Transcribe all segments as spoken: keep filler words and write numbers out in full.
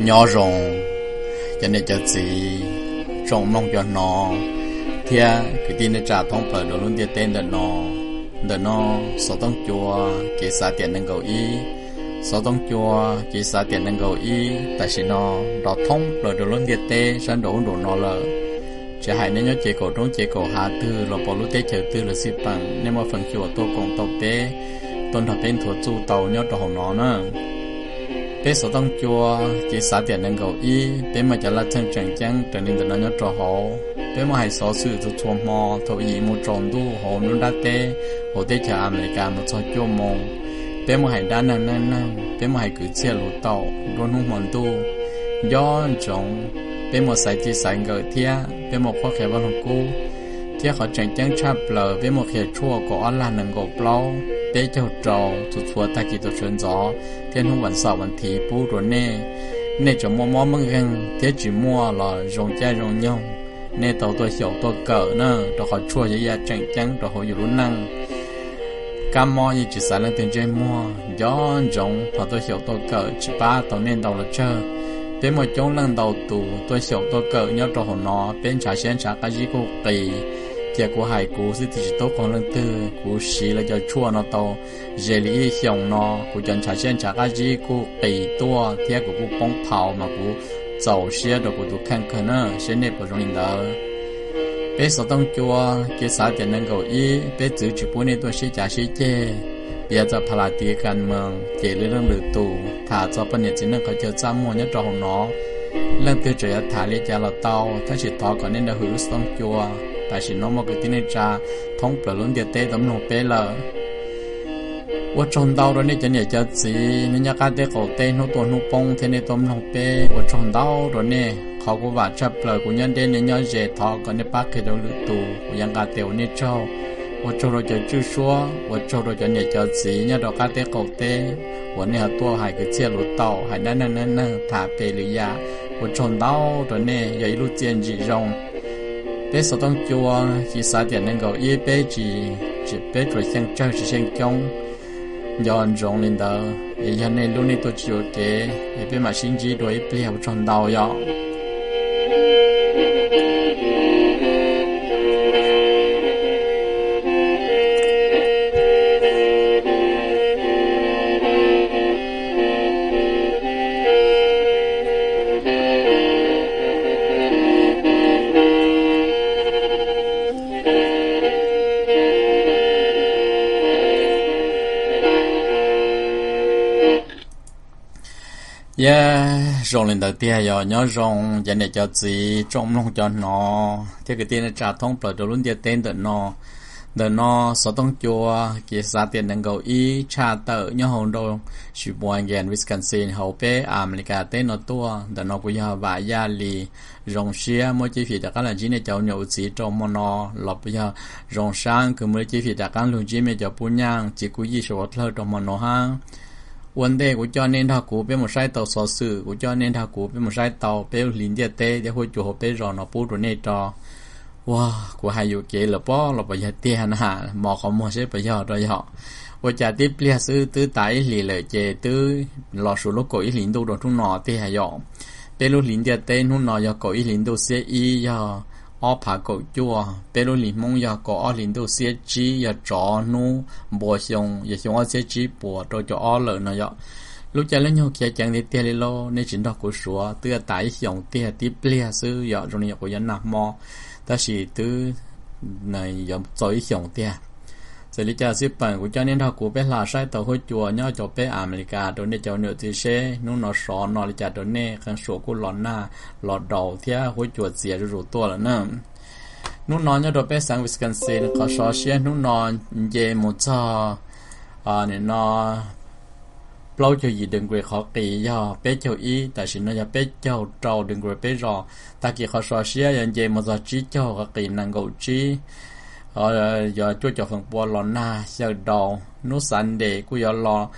nhỏ rồng cho nên cho gì trồng nông cho nó thì cái tin nó trả thông phở đồ luôn tiền tên đợt nó đợt nó số tông chùa cái xã tiền nâng cầu ý số tông chùa cái xã tiền nâng cầu ý tại vì nó đỏ thông rồi đồ luôn tiền tê sang đồ đồ nó là chỉ hay nên nhớ chế cổ trống chế cổ hạ tư là bỏ lúa tê chờ tư là xếp bằng nên mà phần chùa tô cùng tàu tê tôn thập bên thuộc chu tàu nhớ đồ nó nữa bé số tông chùa chỉ xã tiền nâng cầu ý bé mà trả lại chân trần trắng trở nên từ nó nhớ trò hồ bé mà hay số sự từ chùa mò thầu ý một tròn đu hồ nó đã tê hồ tê chờ America một số chùa mông bé mà hay đa năng năng năng bé mà hay cứ chia lúa tàu luôn không mòn tu do trồng bé mà sai chỉ sai ngờ thia bé mà khoa khẽ vào lòng cô thia họ trần trắng chắp lờ bé mà khẽ chua có là nâng gỗ plau bé cho trâu tụt chua ta chỉ tụt chuyên gió thiên không vẫn sợ vẫn thì bù rồi nè nè cho mua mua măng găng thế chỉ mua là rong chai rong nhông nè tàu tôi hiểu tôi cỡ nữa rồi họ chua vậy ya trắng trắng rồi họอยู่luôn năng cam mua gì chỉ xài lên tiền chơi mua gió rong họ tôi hiểu tôi cỡ chỉ ba tàu nên tàu là chơi bé một chỗ lần đầu tù tôi hiểu tôi cỡ nhớ rồi họ nó bên trả sen trả cái gì cũng kỳ giờ của hải cú thì chỉ tốt còn lần tư cú xí là cho chua nó tàu giờ lý hiểu nó cú chân trả sen trả cái gì cú kỳ tua theo của cú bông thảo mà cú dầu xe rồi cú tụ khăn khăn nữa sẽ nếp vào trong linh đó bé số tông chua cái xã tiền năng cầu ý bé giữ chỉ bốn nên tôi sẽ trả sẽ chê bây giờ phá là tiền can mường chỉ lấy lương lử tù thả cho bên nhà chính năng khởi chờ cha mua nhất cho hồng nó lần tư trời thả lấy cha là taoถ้าchỉ thọ còn nên là hữu tông chua tại chỉ nó một cái tin này cha thông bờ lớn địa tê tấm nổ bé lờ我种到了那今年叫子，人家家的狗带那多那帮，天天都弄bé，我种到了呢，เขาก็ว่าจับเลยกูยันเดินเนี่ยเจทอกันในปากเคยโดนลุตูกูยังกาเตียวเนี่ยเจ้า我做了就就说我做了就เนี่ย叫子เนี่ยดอกกาเต狗带我เนี่ยตัวหายก็เชี่ยลุเต่าหายนั่นนั่นนั่นนั่นถาเปลือยา我种到了呢有一路坚持用bé số đông chùa chỉ sáu điểm能够一bé chỉ chỉ bé rồi sang chơi chỉ sang trong do rong lên đó giờ này lúc này tôi chịu cái bên mà sinh chỉ đối bèo tròn đầu vậy yeah rong lên đầu tiên rồi nhớ rong giờ này cho gì trong lòng cho nó thế cái tiền là trả thông bởi đồ luôn tiền tên đợt nó đợt nó số tông chùa cái giá tiền năng cầu ý trả tờ nhớ hồn đồ chỉ buồn ghen Wisconsin hậu bé America tên nó tua đợt nó cũng giờ vài gia lì rong xia mỗi chi phí đặc là chỉ này cháu nhậu chỉ trong mà nó lọp bây giờ rong sang cứ mỗi chi phí đặc luôn chỉ mấy cháu bún nhang chỉ cúi gì số thơ trong mà nó ha vấn đề của cho nên thà cũ bên một sai tàu số sự của cho nên thà cũ bên một sai tàu bên lính địa tê để hỗ trợ bên rồi nó bút rồi này cho wow của hai vụ kế là bao là bây giờ tiền hả mà không mua sẽ bây giờ rồi họ và trả tiếp lia sư tứ tái lì lợi chế tứ lò số lúc cội lính đâu rồi chúng nó thì hay họ bên lúc lính địa tê chúng nó giờ cội lính đâu sẽ y giờ ở phá cội chua bên lúc lính mông giờ có lính đâu sẽ chỉ giờ chó nu bò xong giờ xong ở sẽ chỉ bò rồi cho ở lợi nó vậy lúc cha lên nhau kia chẳng để tiền lên lo nên chính đó của số tứ tái xong tiền tiếp lia sư giờ rồi nhiều của dân nạp mò ta chỉ từ này giờ tối xong tiền rồi lý cha xếp bản của cho nên thằng của bé là sai tàu hơi chùa nhau cho bé America đối với cháu nữa thì sẽ nó nó sọ nó lý cha đối với khăn số của lon na lọt đầu thì hơi chùa dễ rồi tua là nè nó nó nhau đối bé sang Wisconsin có sọ xe nó nó về một cho à nên nó lâu cho gì đừng quên khó kỳ do bé châu ý tại vì nó là bé châu trâu đừng quên bé rò ta chỉ khó sọ xe giờ về một giờ trí châu khó kỳ năng gấu trí ờ giờ cho cho phần bò lò na giờ đầu nó sẵn để của giờ lò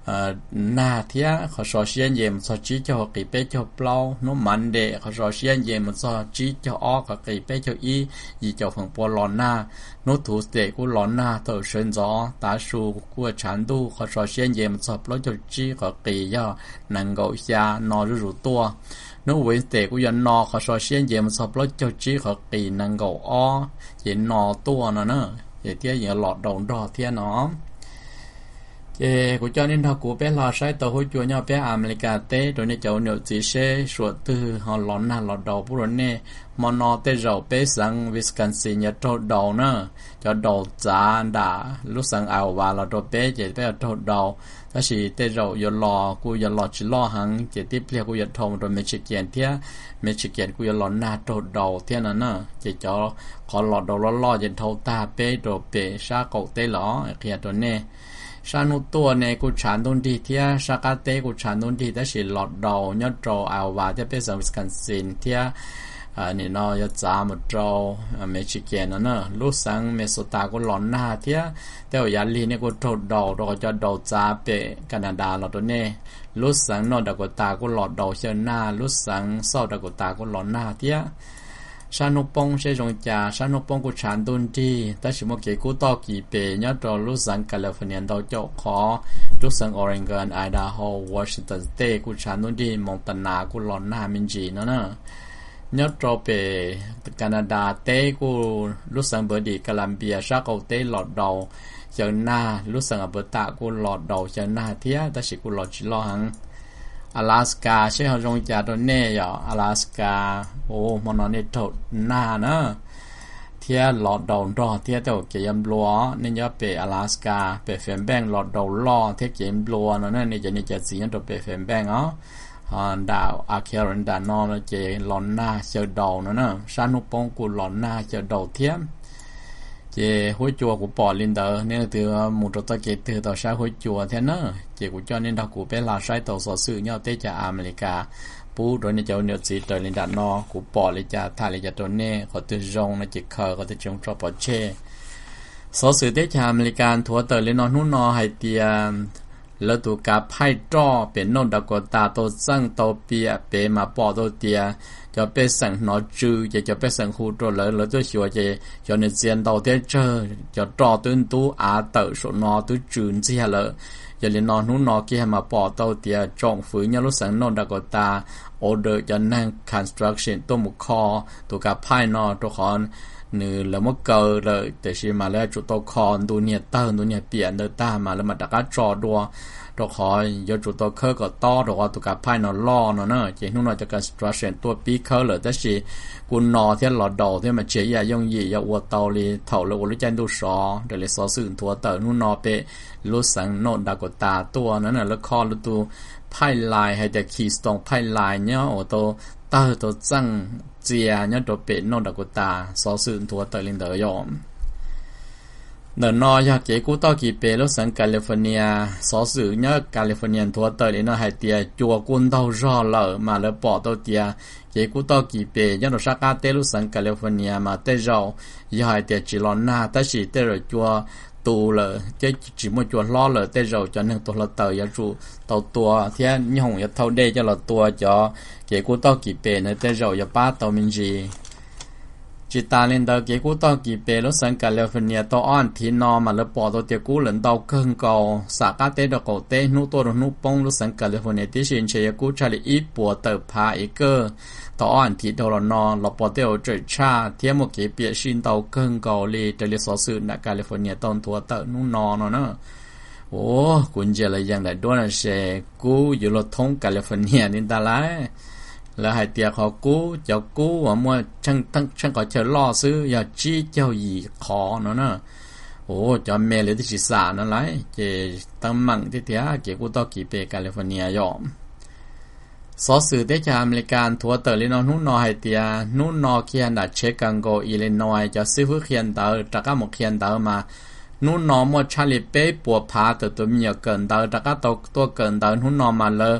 หน้าเทียเขาสอเชียนเย่มันสอจีเจ้ากี่เป้เจ้าเปล่าน้ำมันเดเขาสอเชียนเย่มันสอจีเจ้าอ้อกับกี่เป้เจ้าอีอีเจ้าฝั่งปอหลอนหน้าโน้ตถูเตกูหลอนหน้าเต่าเฉินจ้อตาสูกูฉันดูเขาสอเชียนเย่มันสอบแล้วเจ้าจีกับกี่ย่อนังเกาเซียนอรู้ตัวนู้เวนเตกูยันนอเขาสอเชียนเย่มันสอบแล้วเจ้าจีกับกี่นังเกาอ้อเห็นนอตัวนะเนอะเดี๋ยวเที่ยอย่างหลอดดองดอเที่ยน้อเจ้กูcho nên thằngกูbé lò sai tàu hối chùa nhau bé America té rồi nên cháu nhiều chỉ xe suốt từ họ lón nà lọt đầu bữa nè mà nó té rau bé sang Wisconsin nhà trâu đầu nữa cho đầu giá đã lúc sang ảo và là trâu bé chỉ bé trâu đầu đó chỉ té rau giờ lòกูgiờ lò chỉ lò hàng chỉ tiếp theoกูgiờ thòng rồi Michigan thế Michiganกูgiờ lón nà trâu đầu thế nào nữa chỉ cho họ lọt đầu lò lò chỉ thâu ta bé rồi bé sa cậu té lỏ kia rồi nèชานุตัวเนี่ยกูฉันตรงที่ที่ชากาเต้กูฉันตรงที่แต่สิหลอดดาวยอดโจเอาว่าจะเป็นสังวิสกันซินที่อ่านี่เนาะยอดจามโจเมชิเกนเนาะลูกสังเมโซตากูหลอนหน้าที่แต่ว่ายาลีเนี่ยกูโจดาวเราจะดาวจ้าเปแคนาดาเราตัวเนี่ยลูกสังนอดากตากูหลอดดาวเชียหน้าลูกสังเศร้าดากตากูหลอนหน้าที่ชานุปงใช้จงจ่าชานุปงกูฉันตุนที่แต่ชิโมเกกูต่อกี่เปยอดรอลูกสังแคลิฟอร์เนียดาวเจ้าขอลูกสังออริกอนไอดาโฮวอชิงตันสเตทกูฉันตุนที่มองตนากูหลอนหน้ามินจีนั่นน่ะยอดรอเปแคนาดาเต้กูลูกสังเบอร์ดีกัลัมเบียชาเกาเต้หลอดดาวเจ้าหน้าลูกสังอเบอร์ตากูหลอดดาวเจ้าหน้าเทียแต่ชิกูหลอดจิลอหัง阿拉斯加ใช่เขาจงจ่าตัวเน่ยอาลาสกาโอ้มันนอนในถดหน้านะเทียหลอดดาวรอเทียเต่าเกี่ยมบัวนี่จะเป็น阿拉斯กาเป็นแฟมแบงหลอดดาวรอเทียเกี่ยมบัวนั่นนี่จะนี่จะสีนั่นตัวเป็นแฟมแบงอ๋อดาวอาเครันดานอนเจหลอนหน้าเจ้าดาวนั่นนะชานุปงกูหลอนหน้าเจ้าดาวเทียมเจ้หัวจัวกูปอลินเดอร์เนี่ยตัวมุดตะเกียบตัวต่อใช้หัวจัวเท่านั้นเจ้ากูจอเนี่ยดาวกูเป็นลาใช้ตัวสอสื่อเนี่ยเตจากอเมริกาปูโดยเนี่ยเจ้าเนี่ยจีตัวลินดานอกูปอเลยจะถ่ายเลยจะตัวเนี่ยเขาตัวจงเนี่ยจีเคอเขาตัวจงชอบปอเช่สอสื่อเตจากอเมริกาทัวเตอร์เลยนอนนู่นนอไฮเตียแล้วตัวกับไพ่จ่อเป็นโนดากตาตัวซังตัวเปียเปมาปอตัวเตียจะเป็นสังหนอจือจะจะเป็นสังหูตัวเลยแล้วตัวชัวจะจะในเจียนตัวเตเจอจะจ่อตัวตัวอาเตอร์ส่วนนอตัวจืนเสียเลยจะเรียนนอนนู้นนอกี่มาปอตัวเตียจงฝืนยาลุสังโนดากตาออเดอร์จะนั่ง construction ตัวมุขคอตัวกับไพ่นอตัวคอนนึแล้วมันเกิดเลยแต่ชิมาแล้วจุดตัวคอนดูเนี่ยเตอร์ดูเนี่ยเปลี่ยนเดินตามมาแล้วมาดักจอดัวตัวคอยยจุดตัวเคอร์ก็ต่อตัวตัวกับไพ่นอล้อเนาะเนอะเจ้าหนุ่มจะการสตรัคเชนตัวปีเคอร์เลยแต่ชิกุนนอที่หลอดดอกที่มันเจียยงยี่ยาอวดเตาลีเถ่าเลยอวดจันดูซอเดี๋ยวเลยซอสื่อตัวเตอร์นุ่นนอเปลุสังโนดากตาตัวนั้นน่ะแล้วคอแล้วตัวไพ่ลายให้แต่คีสตองไพ่ลายเนี่ยโอ้ตัวเตอร์ตัวจังเจียเนี่ยตัวเป็ดโนดากตาซอสื่อตัวเตอร์ลินเดอร์ยอมเดินนออยากเกี่ยกูต่อกี่เปรลูกสังแคลิฟอร์เนียสอสื่อเนี่ยแคลิฟอร์เนียทัวเตอร์เลยเนาะไฮเตียจัวกุนเท่ารอเลยมาแล้วปอตัวเตียเกี่ยกูต่อกี่เปยันเราชักอาเตลูกสังแคลิฟอร์เนียมาเตจเอายาไฮเตียจิลอนนาแต่สิเตอจัวตูเลยจะจิมจัวล้อเลยเตจเอาจะหนึ่งตัวละเตยจูตัวตัวเทียนยี่ห้องยาเท่าเดจะละตัวจะเกี่ยกูต่อกี่เปเนี่ยเตจเอายาป้าตัวมินจีจิตาเล่นดาวเกี่ยกูต่อกี่เปรสังแคลิฟอร์เนียตัวอ่อนที่นอมาแล้วปอตัวเตียกูเหลินดาวเครื่องเก่าสากาเตดอกเตนูตัวนูปงรสังแคลิฟอร์เนียที่ชินเชียกูชาลีอีปัวเติบพาอีเกอร์ตัวอ่อนที่โดนนอหลบปอเตียวเจอชาเทียมเกี่ยเปียชินดาวเครื่องเก่าลีเดลิสอสื่อในแคลิฟอร์เนียตอนตัวเตอนูนอเนาะเนาะโอ้กุญแจอะไรยังได้ด้วยนะเชกูอยู่รถทงแคลิฟอร์เนียนี่ตาไลแล้วให้เตียเขากู้เจ้ากู้ว่ามัวช่างทั้งช่างก็เชิญล่อซื้ออย่าจี้เจ้าหยีขอเนาะเนาะโอ้จะเมเลยที่ศีรษะนั่นไรเจตั้งมั่งที่เตียเกี่ยวกูต่อกี่เปแคลิฟอร์เนียยอมสอสื่อได้จากอเมริกันทัวเตอร์ลินอนู่นนอให้เตียนู่นนอเคียนดัชเชกังโกอิลลินอยจะซื้อเขียนเตอร์จากก็หมกเขียนเตอร์มานู่นนอมัวชาลิเป้ปัวพาตัวตัวมีเกินเตอร์จากก็ตัวตัวเกินเตอร์นู่นนอมาเลย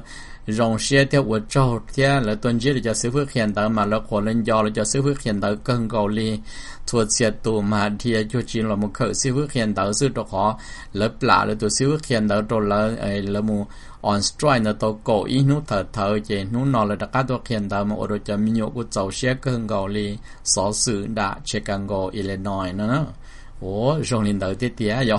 rong xe theo của trâu theo là tuần trước cho sư phước hiện tại mà là khổ lên do là cho sư phước hiện tại cơn cầu li thuộc xe tù mà thì cho chỉ là một khởi sư phước hiện tại sư đó họ lớp lạ là tụi sư phước hiện tại rồi là là một on strike là tàu cổ ít nút thở thở chỉ nút nọ là đặc các tàu hiện tại mà ở cho mình nhớ của tàu xe cơn cầu li sở sự đã Chicago Illinois nữa ủa rồi lên tới tiết tía vậy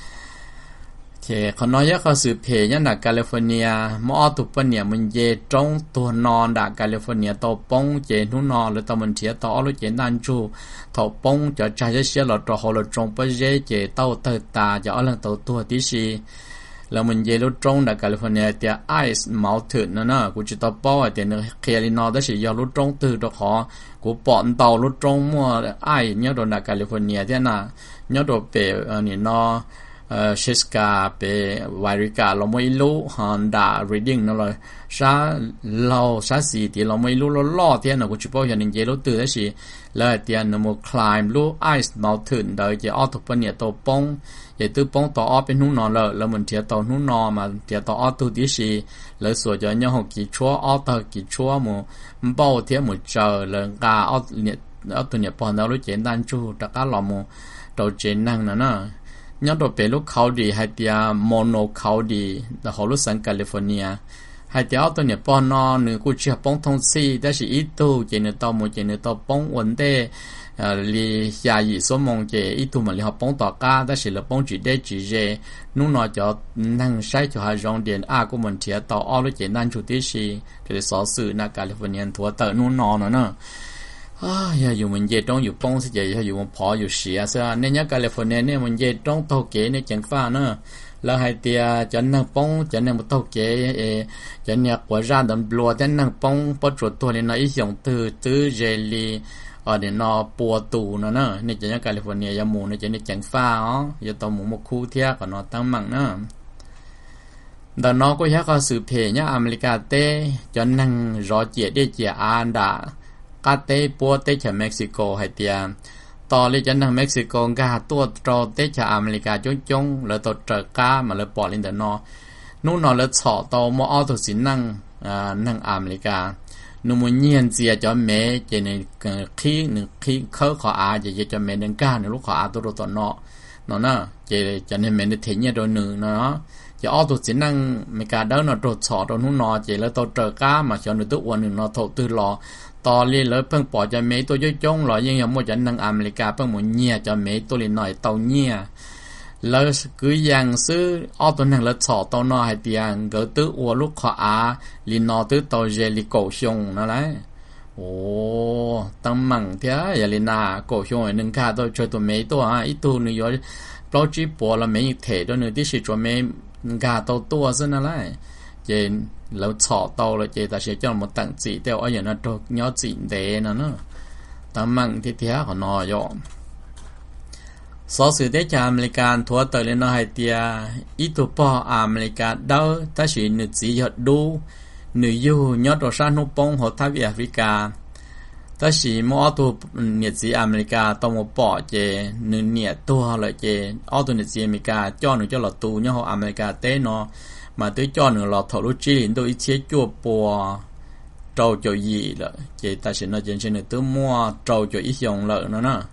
thìเขาnóiเขาสืบเพยนั่นแคลิฟอร์เนียมอตุปเนี่ยมันเยตรงตัวนอนดาแคลิฟอร์เนียตัวป้องเจนุนอนหรือตัวมันเทียตัวอลุเจนันจูตัวป้องจะใจจะเสียหลอดตัวหัวหลอดตรงไปเจเจตัวเตอตาจะเอาเรื่องตัวตัวที่สีแล้วมันเยลุตรงดาแคลิฟอร์เนียเตียไอซ์มาท์ถึงนั่นน่ะกูจะตัวป้อเตียนแคลินอร์ได้สิยาลุตรงตื่นตัวหัวกูปอนเตาลุตรงมัวไอเนี่ยโดนดาแคลิฟอร์เนียเตียน่ะเนี่ยโดนเปย์อันนี้เนาะเอ่อชิสกาเปวาริกาเราไม่รู้ฮันดารีดิ้งนั่นเลยซาเราซาสีที่เราไม่รู้เราล่อเทียนเราก็จะบอกอย่างนึงเจรู้ตื่นได้สิแล้วเทียนเราโมคลายรู้ไอซ์มาถึงโดยจะออตุปเนี่ยตัวป้องอย่าตื้อป้องต่อออเป็นหุ่นนอนเลยแล้วมันเทียตัวหุ่นนอนมาเทียตัวออตัวที่สิแล้วส่วนจะยังหกกี่ชั่วออตัวกี่ชั่วมูมันเป้าเทียมหมดเจอเรื่องกาออเนี่ยออตัวเนี่ยปอนเรารู้เจนดันจูแต่ก็เราโมตัวเจนนั่งนั่นน่ะย้อนตัวเป็นลูกเขาดีให้เตียโมโนเขาดีแต่เขาลูกสันแคลิฟอร์เนียให้เตียเอาตัวเนี่ยป้อนนอหนึ่งกูเชื่อป้องทงซีแต่สิอีตูเจเนตอโมเจเนตอป้องวันเดเอ่อลียายีสมองเจอีตูมันลีเขาป้องต่อกาแต่สิละป้องจีเดจีเจนู่นนอจะนั่งใช้จะหาจงเดียนอากูมันเทียต่ออ้อลูกเจนั่นจุดที่สีจะได้สอสื่อนักแคลิฟอร์เนียทัวเตอร์นู่นนอเนาะ啊呀，有门业中有帮是也有有门跑有时啊，是啊，那家加利福尼亚呢门业中偷给那讲法呢，แล้วให้เตียจะนั่งป้องจะนั่งมุตโตเกเอจะเนี่ยกว่าร้านดำบลัวจะนั่งป้องปจดตัวเลยนะอีหยงตื้อตื้อเจลีอ๋อเดี๋ยวนอปัวตูนะเนอะนี่จะเนี่ยแคลิฟอร์เนียยามูนี่จะเนี่ยจังฟ้าอ๋ออย่าตัวหมูมคู่เทียกับนอตั้งมั่งเนอะดานอก็ยักษ์สืบเพเนี่ยอเมริกาเต้จะนั่งรอเจียได้เจียอันดากาเต้ปัวเต้จากเม็กซิโกให้เตียต่อเลยจะนั่งเม็กซิโกกาตัวโตเต้จากอเมริกาจงจงแล้วตัวเจอกามาเลยปอลินเดนอนู่นนอเลยฉอโตมออตัวสินั่งอ่านั่งอเมริกานูมุเนียนเจียจะเมเจในขี้หนึ่งขี้เขาขออาจะจะเมหนึ่งก้าหนึ่งลูกขออาตัวตัวเนาะเนาะนะเจจะในเมนเทียนเนี่ยตัวหนึ่งเนาะจะออตัวสินั่งอเมริกาเดินเนาะตัวฉอตัวนู่นนอเจแล้วตัวเจอกามาชนตัวอ้วนหนึ่งเนาะโถตื้อรอตอนนี้เลยเพิ่งปล่อยจะเมย์ตัวย่อยจงหรอยังยังมั่วจะนั่งอเมริกาเพิ่งหมุนเงียจะเมย์ตัวเล็กหน่อยเตาเงียแล้วคือยังซื้ออ้อตัวนั่งแล้วฉอตัวนอให้เตียงเกิดตื้ออัวลูกขออาลีนอตื้อตัวเจลิโกชงนั่นแหละโอ้ตั้งมั่งเถอะอย่าลีนาโกชงหนึ่งค่าตัวช่วยตัวเมย์ตัวอ่ะอีตัวหนึ่งย้อยปล่อยจีปัวแล้วเมย์เทตัวหนึ่งที่สิตัวเมย์กาตัวตัวซะนั่นแหละเจนแล้วฉอโตเลยเจแต่เสียจนหมดตั้งจีเดียวเอาอย่างนั้นตัวย้อนจีเดนะเนาะตั้งมั่งที่เทียของนอยอสอสื่อได้จากอเมริกันทัวเตอร์เลนอไฮเตียอีตัวปออเมริกาเดาถ้าสีหนึ่งจีหยดดูหนึ่งยูยอดตัวชานุปงหัวทัพแอฟริกาถ้าสีมอตัวเนียจีอเมริกาตัวมปอเจหนึ่งเนียตัวเลยเจอตัวเนียจีอเมริกาจ้อหนึ่งจ้อหลอดตูเนี่ยหัวอเมริกาเต้เนาะmà tới cho nữa là thầu lúc chỉ đến tôi chế chua bò trâu cho gì là chị ta sẽ nói chuyện trên này tôi mua trâu cho ít dòng lợi nữa nè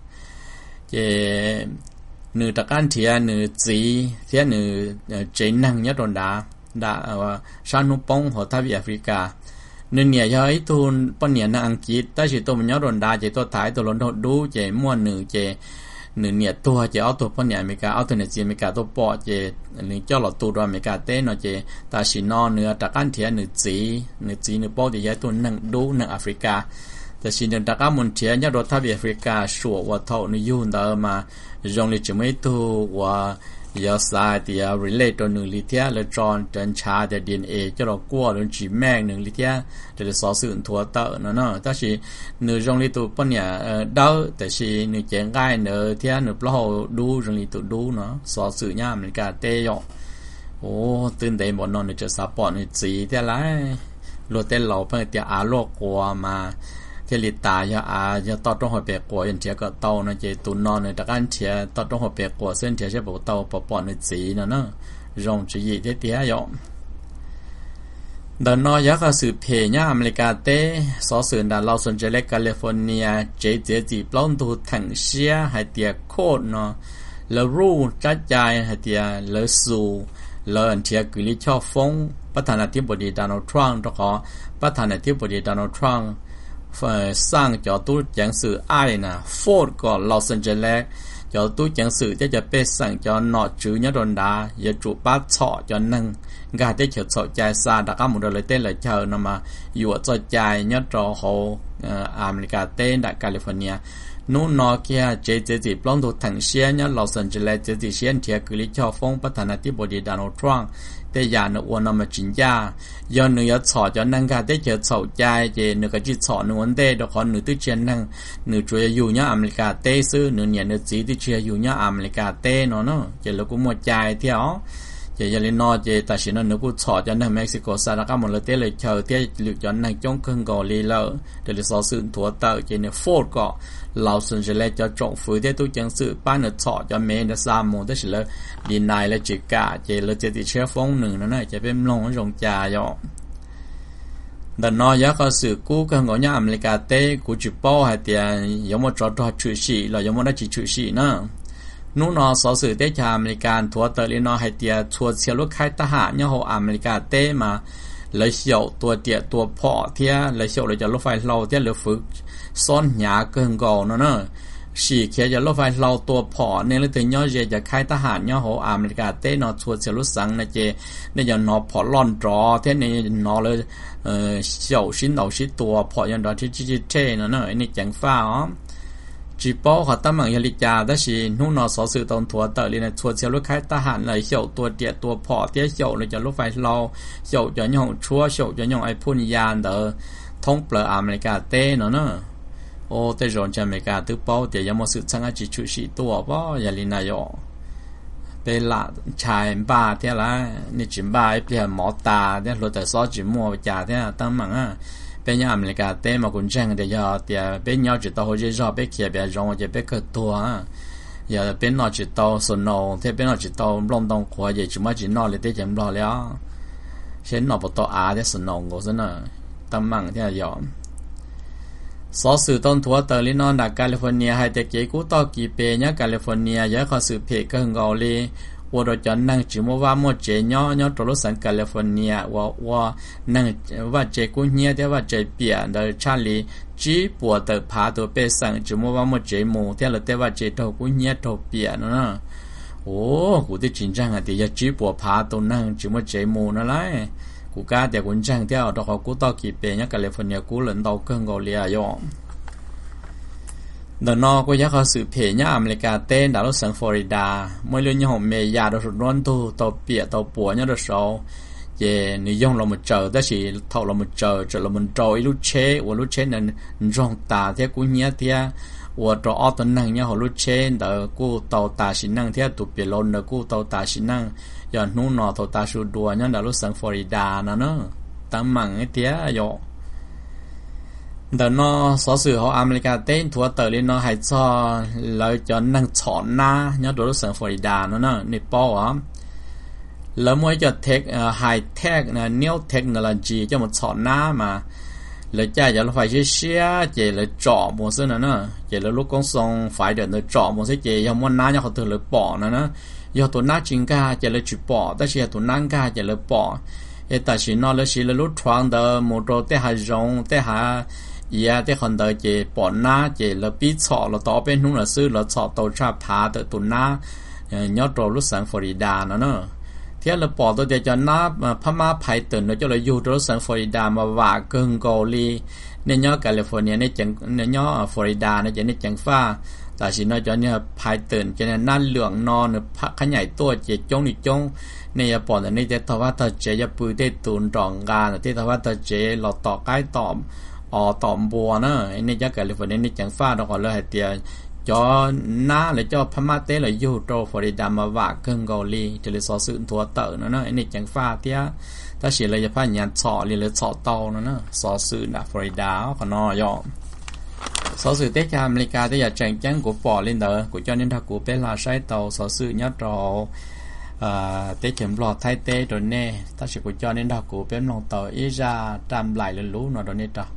chị nửa đặc ăn thì nửa gì thế nửa chế năng nhất rồi đã đã sang nút bông hoặc thái việt Africa nửa nhà cho ấy tôi bao nhiêu năng ăn chít ta chỉ tôi mình nhớ rồi đã chị tôi thái tôi lớn thôi đủ chị mua nửa chịหนึ่งเนี่ยตัวจะเอาตัวพเนี่ยอเมริกาเอาตัวเนี่ยจีอเมริกาตัวปอเจหนึ่งเจ้าหลอดตัวอเมริกาเต้เนาะเจตาชินอเนื้อตะกันเทียหนึ่งจีหนึ่งจีหนึ่งปอจะย้ายตัวหนึ่งดูหนึ่งแอฟริกาแต่ชินเดินตะกันมุนเทียเนี่ยรถทัพแอฟริกาชัวว่าเท่านี้ยุ่งเดิมมาจงเลยจะไม่ตัวว่ายาสายที่เอารีเลย์ตัวหนึ่งลิเทียและจอนเดินชาแต่ดีเอ็นเอจะเรากลัวหรือจีแม่หนึ่งลิเทียจะได้สอสื่อทัวเตอร์เนาะเนาะแต่ชีหนึ่งจงเลยตัวปนเนี่ยเดาแต่ชีหนึ่งเจงง่ายหนึ่งเทียหนึ่งเปล่าดูจงเลยตัวดูเนาะสอสื่อเนี่ยอเมริกาเตยอโอ้ตื่นเต้นหมดนอนจะซัพพอร์ตหนึ่งจีเท่าไรรถเต้นเราเพิ่งจะอาโลกกลัวมาเจลิตายาอาจะต่อต้องหัวเปียกกัวยันเทียก็เตานะเจตุนนอนในตะกันเทียต่อต้องหัวเปียกกัวเส้นเทียใช่ปะเตาปอปอนในสีนะเนาะรองจีเทียเทียยอมเดินนอยักษ์สืบเพยญ่าอเมริกาเต้สอสื่อดาลอสแอนเจลิสแคลิฟอร์เนียเจเจจีปล้นตูถังเชียให้เตียโคตรเนาะแล้วรู้จัดใจให้เตียแล้วสู่แล้วอันเทียกุลิชอบฟงประธานาธิบดีโดนัลด์ทรัมป์ต้องขอประธานาธิบดีโดนัลด์ทรัมป์สร้างจอตู้จังสื่อไอ้นะโฟร์ดก่อนลอสแอนเจลิสจอตู้จังสื่อจะจะเป็นสั่งจอหนอจื้อยดนดาอย่าจูป้าเฉาะจอนั่งกาได้เฉียดเฉาะใจซาดักมุดเลยเต้เลยเชิญนมาอยู่จอใจยดรอเขาอเมริกาเต้ดักแคลิฟอร์เนียนู่นนอเกียเจเจจีปล้นตัวถังเชียนยลอสแอนเจลิสเจเจเชียนเทียกุลิชอฟงประธานาธิบดีโดนัลด์ทรัมป์แต่ยานอวนมาจินยาย้อนเนื้อฉอจอนั่งกาได้เฉียดเฉาะใจเจเนื้อจิตฉอเนื้อวันเต้ดอกขอเนื้อตุ้เชียนนั่งเนื้อช่วยอยู่เนี่ยอเมริกาเต้ซื้อเนื้อเนี่ยเนื้อจีที่เชียอยู่เนี่ยอเมริกาเต้เนาะเนาะเจแล้วกูหมดใจเที่ยวเจยันนอเจแต่ฉันนั่นนึกกูฉอจนนั่งเม็กซิโกซาดาก้าหมดเลยเต้เลยเชอเต้หลุดจนนั่งจ้องขึ้นก่อลีเลอเดี๋ยวสอสื่อถั่วเตอเจเนี่ยโฟร์ก็เราส่วนจะเล่จะจงฝืนเต้ตู้จังสื่อป้านเนื้อฉอจะเมนเดซามโมแต่ฉันเลยดีนายและจิกาเจเลยเจติเชื้อฟงหนึ่งนั่นน่ะจะเป็นลงลงจ่ายอดันนอยักษ์สื่อกู้กันก่อนเนี่ยอเมริกาเต้กูจิป้อให้เตียยมจอดจอดชื่อสีเรายมได้จีชื่อสีนะนู่นนอสอสื่อเต้ชาอเมริกันทัวเตอร์ลินอให้เตียทัวเชียร์ลูกค้าทหารเนี่ยเขาอเมริกาเต้มาเลยเฉียวตัวเตียตัวพอเทียเลยเฉียวเลยจะรถไฟเราเทียเลยฝึกซ้อนหยาเกินก่อนเนาะสี่เขียจะรถไฟเราตัวพอเนี่ยเลยถึงย่อเจจะค่ายทหารเนี่ยเขาอเมริกาเต้นอทัวเชียร์ลูกสังนะเจเนี่ยจะนอพอล่อนจอเทียนี่นอเลยเออเฉียวชิ้นเอาชิ้นตัวพอยันดอที่ที่เท่เนาะเนาะไอ้นี่จังฟ้าอ๋อจีป้อเขาตั้งมังยาลิจาได้สินู่นนอสอสื่อตอนทัวเตอร์เลยนะทัวเชียร์ลูกค้าทหารเลยเฉียวตัวเดียตัวพอเตี้ยเฉียวเลยจะรถไฟเราเฉียวจะย่องชัวเฉียวจะย่องไอ้พุ่นยานเดอท่องเปลืออเมริกาเต้เนาะเนาะโอ้แต่ย้อนจากอเมริกาตื้อป้อเดี๋ยวยังมาสื่อช่างอาจิชุชิตัวป้อยาลินายอเป็นละชายบ้าเท่าไรนี่จิมบ้าไอ้เปลี่ยนหมอตาเนี่ยรถแต่ซอจิมัวจ่าเนี่ยตั้งมังอ่ะเป็นยังอเมริกาเต้มากุญแจเดียวเดี๋ยวเป็นยอจิตโตจะชอบไปเขียนแบบร้องจะไปเกิดตัวอย่าเป็นนอจิตโตสนองที่เป็นนอจิตโตลมตรงขวาอย่าจุมาจินนอเลยที่จะรอแล้วเช่นนอปตอาที่สนองก็สนะตั้งมังที่ยอมสอสื่อต้นทัวเตอร์ลินอนดักแคลิฟอร์เนียให้แต่เกี่ยกูต่อกี่เปย์เนี่ยแคลิฟอร์เนียย้ายข้อสื่อเพจก็หงเอาเลยว่าเราจะนั่งจิมว่ามั่วเจย่อย่อตัวรถสังแคลิฟอร์เนียว่าว่านั่งว่าเจกูเนียแต่ว่าเจเปียเดอชาลีจีปวดเตอพาตัวเปสังจิมว่ามั่วเจมูแต่เราแต่ว่าเจตัวกูเนียตัวเปียเนาะโอ้กูที่จริงจังอ่ะที่จะจีปวดพาตัวนั่งจิมว่าเจมูนั่นแหละกูกล้าแต่กูจังเที่ยวดอกกูต่อกี่เปย์เนี่ยแคลิฟอร์เนียกูหลังดาวเครื่องเกาหลีอ่ะเดินนอกก็ยักษ์เขาสืบเพย์เนี่ยอเมริกาเต้นดาวสังฟลอริดาเมื่อเรื่องนี้ของเมย์ยาดาวสุดร้อนตัวตัวเปียตัวปัวเนี่ยดาวโซ่เย่นิยมเรามาเจอแต่สิเท่าเรามาเจอเจอเรามันโจยลูกเชว่าลูกเชนั้นจ้องตาเที่ยกูเนี้ยเที่ยว่าตัวอ้อตัวนั่งเนี่ยของลูกเชนเดอกูตัวตาสินั่งเที่ยตัวเปียลนเดอกูตัวตาสินั่งย้อนนู้นนอตัวตาชูดัวเนี่ยดาวสังฟลอริดานะเนาะตั้งมังไอ้เที่ยโยเดินนอสอสื่อของอเมริกาเต้นทัวเตอร์ลินนอให้ซอเลยจนนั่งฉอนหน้าเนี่ยตัวรถสังฟลอริดาเนาะเนาะนี่ป้ออ่ะแล้วมวยจะเทคไฮเทคนะเนียวเทคโนโลยีจะมาฉอนหน้ามาเลยจ่ายจะรถไฟเชี่ยเจเลยจ่อหมดซึ่งนะเนาะเจเลยลูกกงทรงฝ่ายเดินเลยจ่อหมดซึ่งเจยังม้วนหน้ายังเขาถือเลยป่อนะนะยังตัวหน้าจริงกาเจเลยจุดป่อแต่เชียตัวนั่งกาเจเลยป่อเอแต่สินอเลยสิเลยลูกทางเดินมอเตอร์เตะหายงเตะหาอีอาที่คนเดินเจปอนหน้าเจแล้วปีฉอแล้วต่อเป็นนุ่งแล้วซื้อแล้วฉอตัวชาพาตัวตุนหน้ายอดตัวรุ่สังฟลอริดาเนาะเนาะเที่ยวแล้วปอตัวเดียวจะนับพม่าไผ่ตื่นแล้วจะเลยอยู่ตัวรุ่สังฟลอริดามาว่าเกิงเกาหลีในยอดแคลิฟอร์เนียในจังในยอดฟลอริดาในจังในจังฟ้าแต่สินอจะเนี่ยไผ่ตื่นจะเนี่ยนั่นเหลืองนอนพักขยายตัวเจจงนี่จงในญี่ปุ่นในเจตว่าถ้าเจจะปืนได้ตุนรองกาที่ถ้าว่าถ้าเจเราต่อใกล้ต่ออ๋อตอมบัวเนาะไอ้นี่ยักษ์แคลิฟอร์เนียนี่จังฟ้าดอกเลยเตียจอหน้าเลยจอพม่าเต้เลยยูโรฟลอริดามาว่าเครื่องเกาหลีจะเลยสอสื่อทัวเตอร์เนาะไอ้นี่จังฟ้าเตี้ยถ้าเสียเลยจะพายานฉอเลยเลยฉอเตาเนาะสอสื่อนะฟลอริดาขนอยอสอสื่อเตจอเมริกาแต่อย่าแจ้งแจ้งกูปอเล่นเด้อกูจอนี่ถ้ากูเป็นลาใช้เตาสอสื่อยัดรอ à tế chấm lọt thay tế rồi nè ta sẽ có cho nên đào cổ bên lòng tàu ý ra trăm lại lên lú nó rồi nè đó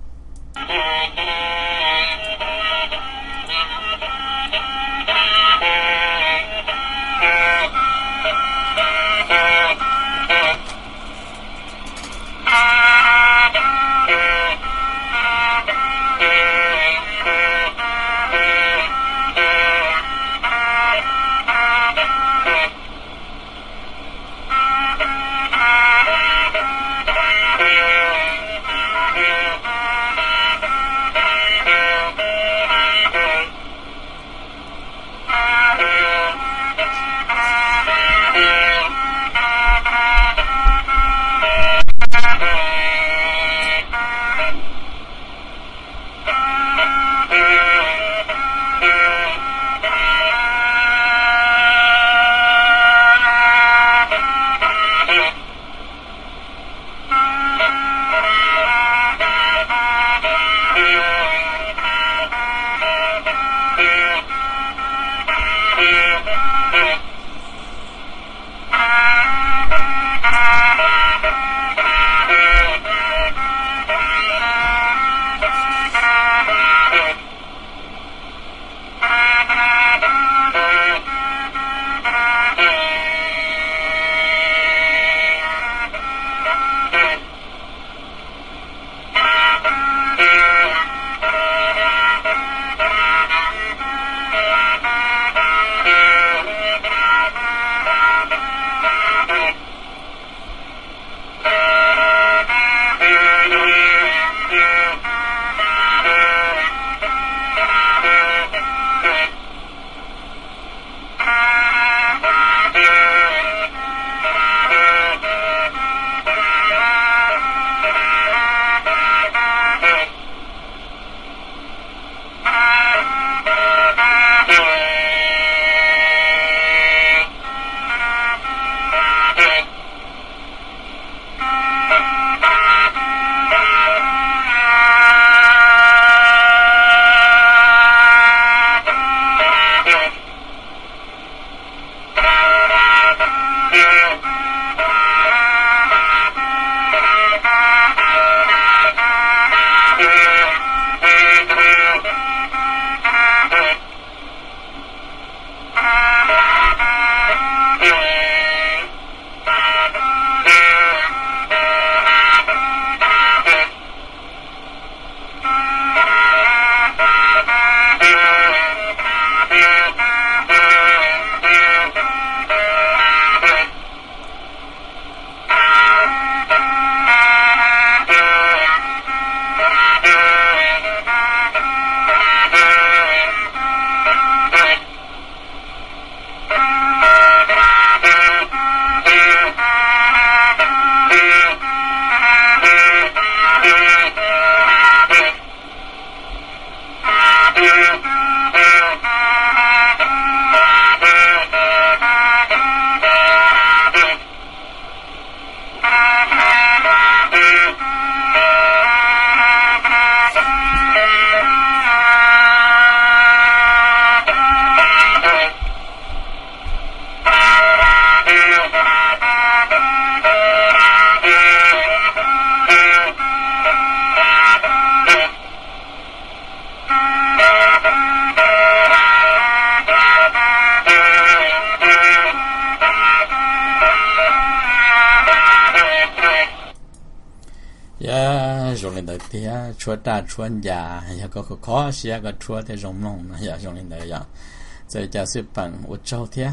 rồi lên tới thì chúa ta chúa già ya có khó xia có chúa thì rộng lòng ya rồi lên tới ya rồi cha sư bằng u châu thế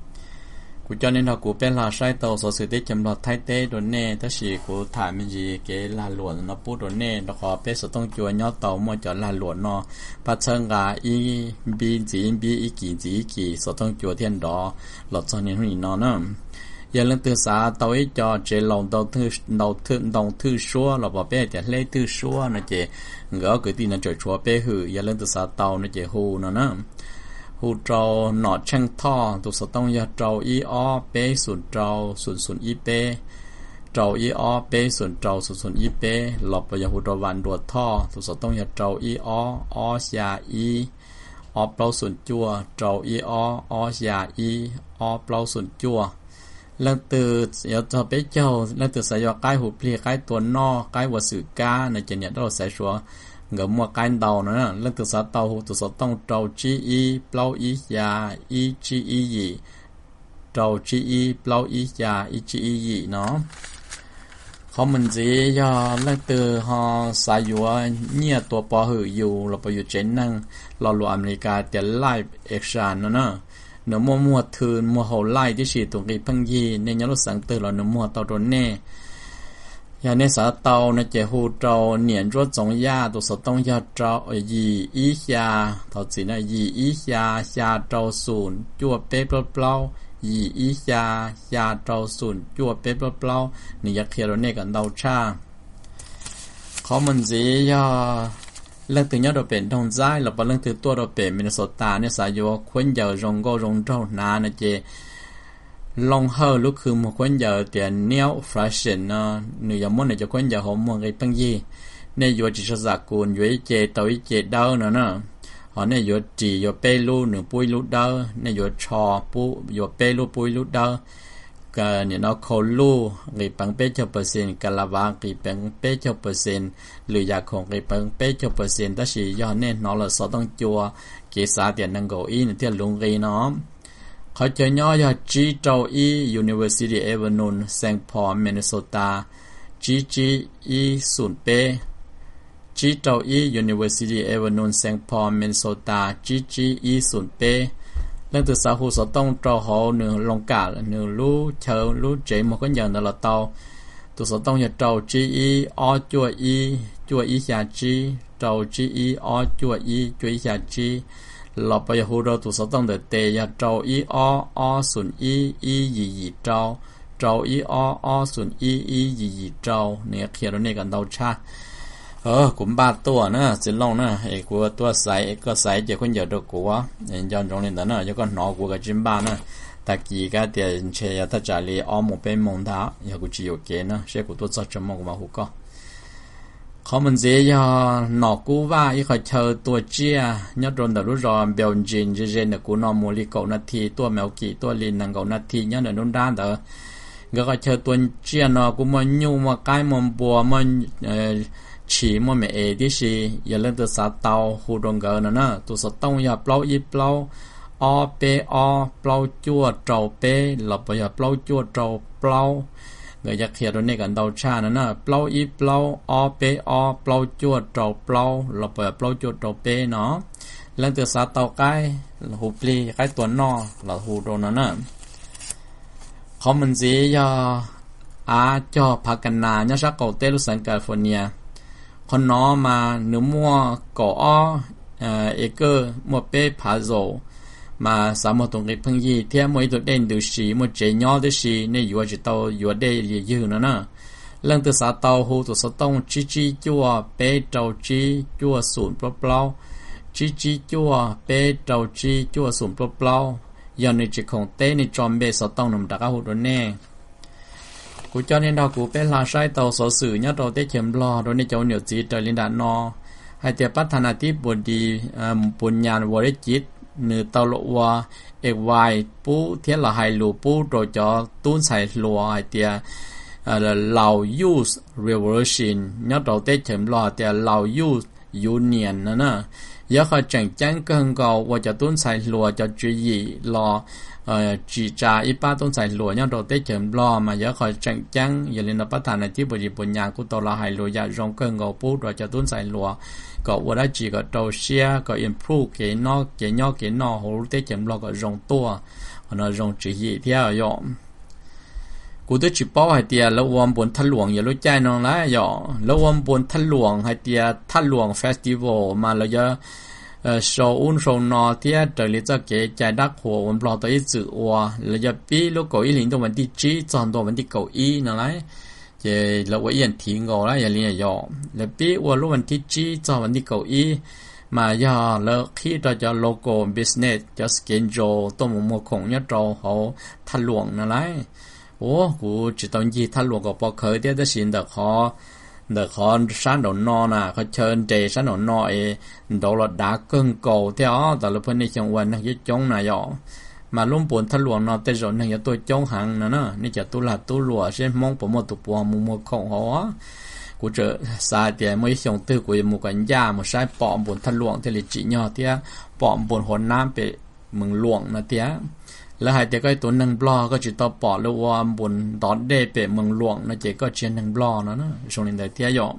của cho nên họ của bên là sai tàu số sự tiết chấm lọt thay tế rồi nè tất sĩ của thải mình gì cái là luồn nó bút rồi nè nó họ bên số tông chúa nhau tàu mà cho là luồn nó bắt chân gà y bi gì bi y kỳ gì kỳ số tông chúa thiên đó lọt cho nên hủy nó nữa giờ lên từ xã tàu ấy cho chế lòng đầu thư đầu thư đầu thư số là bảo bé để lấy thư số nó chế gỡ cái tin nó trời chúa bé hử giờ lên từ xã tàu nó chế hù nó nữa hù trâu nọ tranh thọ tụ số tông giờ trâu y o bé sụn trâu sụn sụn y bé trâu y o bé sụn trâu sụn sụn y bé lọp vào giờ hù trâu vạn đuột thọ tụ số tông giờ trâu y o o xia y o bao sụn chua trâu y o o xia y o bao sụn chua lần từ giờ cho bé châu lần từ sẽ do cái hụt lia cái tuần no cái vật sự ca này chỉ nhận đó sẽ xuống ngỡ mua cái đầu nữa lần từ sẽ tàu hụt từ sẽ tông trâu chi y plau y già y chi y gì trâu chi y plau y già y chi y gì nó không mình gì do lần từ họ xài dụ nhiềuตัวปอหืออยู่เราไปอยู่เจนนั่งเราหลวงอเมริกาแต่ไล่เอกชานนะเนาะเนื้อมัวมัวทืนมัวหัวไล่ที่ฉีดตรงกีพังยีในยามสังเตอเราเนื้อมัวเตาโดนแน่ยาในสาเตาในเจ้าหูเตาเหนียนรถจงยาตัวสต้องยาเตายีอียาเท่าสินะยีอียายาเตาศูนย์จั่วเป๊ะเปล่ายีอียายาเตาศูนย์จั่วเป๊ะเปล่านี่ยักเขียนเราเนี่ยกันเตาชาเขามันสิยาเรื่องตัวนี้เราเป็นทงใจเราเป็นเรื่องตัวตัวเราเป็นมินโซตาเนี่ยสายโยคนเยอะรงก็รงเจ้านานะเจลงเฮอลูกคือมันคนเยอะแต่เนี้ยแฟชั่นเนาะหนึ่งอย่างมันเนี่ยจะคนเยอะหัวมันไอ้ปังยี่เนี่ยอยู่จิตสักกุลอยู่เจตัวเจดาวเนาะเนาะhọเนี่ยอยู่จีอยู่เปรูหนึ่งปุยลูดาวเนี่ยอยู่ชอปุอยู่เปรูปุยลูดาวก็เนี่ยเราโคลูกี่ปังเป๊ะเจ้าเปอร์เซ็นต์กะลาวากี่ปังเป๊ะเจ้าเปอร์เซ็นต์หรืออยากของกี่ปังเป๊ะเจ้าเปอร์เซ็นต์แต่สิย้อนเนี่ยเราเราสอต้องจัวเกษาเดียนนังโกอีเนี่ยที่ลุงกีเนาะเขาจะย่อยจีโจอี University Avenue Saint Paul Minnesota จี จี อี ศูนย์เป๊ะจีโจอี University Avenue Saint Paul Minnesota จี จี อี ศูนย์เป๊ะเรื่องตัวสาหูสต้องเจ้าเขาหนึ่งลงกาหนึ่งรู้เชิงรู้เจมันก็อย่างนั้นละเตาตัวสต้องจะเจ้าจีอีออจัวอีจัวอีชาจีเจ้าจีอีออจัวอีจัวอีชาจีเราไปหูเราตัวสต้องเดเตยเจ้าอีออออส่วนอีอียี่ยี่เจ้าเจ้าอีออออส่วนอีอียี่ยี่เจ้าเนี่ยเขียนแล้วเนี่ยกันเตาชาเออกุมบาตัวนะสิลงนะไอ้กูตัวใส่ก็ใส่เจ้าคนเดียวตัวกูวะย้อนตรงนี้นะแล้วก็หนอกูกับจิมบ้านะตะกี้ก็เดี๋ยวเชียร์ถ้าจะเลี้ยอ้อมเป็นมงท้าอย่ากูจีโอเคนะเชื่อกูตัวจัดจมูกมาหูก็เขามันเสียหนอกูว่าอีกเขาเชิญตัวเจียยอดโดนแต่รู้รอเบลจินเจเจนแต่กูนอมูลิโกนาทีตัวแมวกี่ตัวลินนังเกนาทียอดเดินด้านเด้อก็เชิญตัวเจียนอกูมันยุ่งมาใกล้มันบัวมันเอ่อchỉ mà mẹ ấy đi xí, giờ lên từ xã tàu hồ đông gờ nữa nè, từ xã tông giờ plau ít plau, o pe o plau chua trầu pe, lập bây giờ plau chua trầu plau, người giặc hiện rồi này gần đầu cha nữa nè, plau ít plau, o pe o plau chua trầu plau, lập bây giờ plau chua trầu pe nó, lên từ xã tàu cái hồ pli cái tuần nọ là hồ đông nữa nè, không mình gì giờ à cho phá căn na nhớ sắc cầu tê lúc sáng Californiaคนน้อมาหนูมัวก่อเอ่อเอเกอร์มัวเป้ผาโจมาสามตรงนี้พังยี่เทียมวยตัวเด่นดูสีมัวเจย่อดูสีในอยู่ว่าจะโตอยู่ได้ยืนนะนะเรื่องตัวสาเตาหูตัวสต้องจีจีจัวเป้เจ้าจีจัวศูนย์เปล่าจีจีจัวเป้เจ้าจีจัวศูนย์เปล่าอย่างในจิตของเต้ในจอมเบสต้องนำดักเอาหูตัวแน่กูcho nên đóกูเป็นลาใช้เตาสอสื่อเนี่ยเราได้เข็มรอโดยในเจ้าเหนียวจีเตลินดานอให้เตียพัฒนาที่บดีปุญญาณวริจิตเนื้อเตาลวเอกวายปูเทียนละไฮลูปูโดยจอตุ้นใส่ลัวให้เตียเหล่า youth revolution เนี่ยเราได้เข็มรอเตียเหล่า youth union นะนะยาเขาจังจังเกินก็ว่าจะตุ้นใส่ลัวจะจุยรอเอ่อจีจาอีป้าต้นใส่หลวงเนี่ยเราได้เฉิมรอมาเยอะคอยจังจังอย่าลืมนับประธานในที่บริบุญญากุตละหายหลวงยาจงเกินก็พูดเราจะต้นใส่หลวงก็ว่าได้จีก็โตเชียก็อิมพรูเก๋นอเก๋นอเก๋นอหูได้เฉิมรอก็จงตัวคนเราจงจีหีเที่ยวยอมกูได้จีป้อให้เตียแล้ววันบนทันหลวงอย่ารู้ใจน้องละยอแล้ววันบนทันหลวงให้เตียทันหลวงเฟสติวัลมาแล้วเยอะเอ่อโชว์อุ่นโชว์นอที่เจอลิจะเก๋ใจดักหัววันปลอตัวอีจืดวัวแล้วจะปีลูกเก้าอี้ลิงตัววันที่จีจอนตัววันที่เก้าอี้นั่นแหละเจเราว่าอย่างทิ้งเอาละอย่าเลี้ยยอแล้วปีวัวลูกวันที่จีจอนวันที่เก้าอี้มาย่อแล้วคิดเราจะโลโก้บิสเนสจะสเกนโจตัวมัวมัวของเนี่ยเราเขาทันหลวงนั่นแหละโอ้กูจะต้องยีทันหลวงกับพอเคยเดี๋ยวจะสินแต่ขอเด็กเขาชั้นดอนนอน่ะเขาเชิญเจชั้นดอนนอเอโดนด่าเกินโกเท่าแต่ละเพื่อนในจังหวัดนักยึดจงน่ะยอม mà luôn buồn thắt luồng nó tới rồi này tôi chống hàng nữa nữa nên giờ tôi là tôi lùa sẽ mong của một tụ bùa một một khổng hóa của trợ sai thì mới xong từ của một cái nhà một sai bỏ buồn thắt luồng thì là chỉ nhỏ thì bỏ buồn hồn nam bị mừng luồng nó thì là hai thì cái tuần nâng blo có chỉ tao bỏ lưu buồn đón đề bị mừng luồng nó chỉ có trên nâng blo nó nữa xong lên đây thì dọn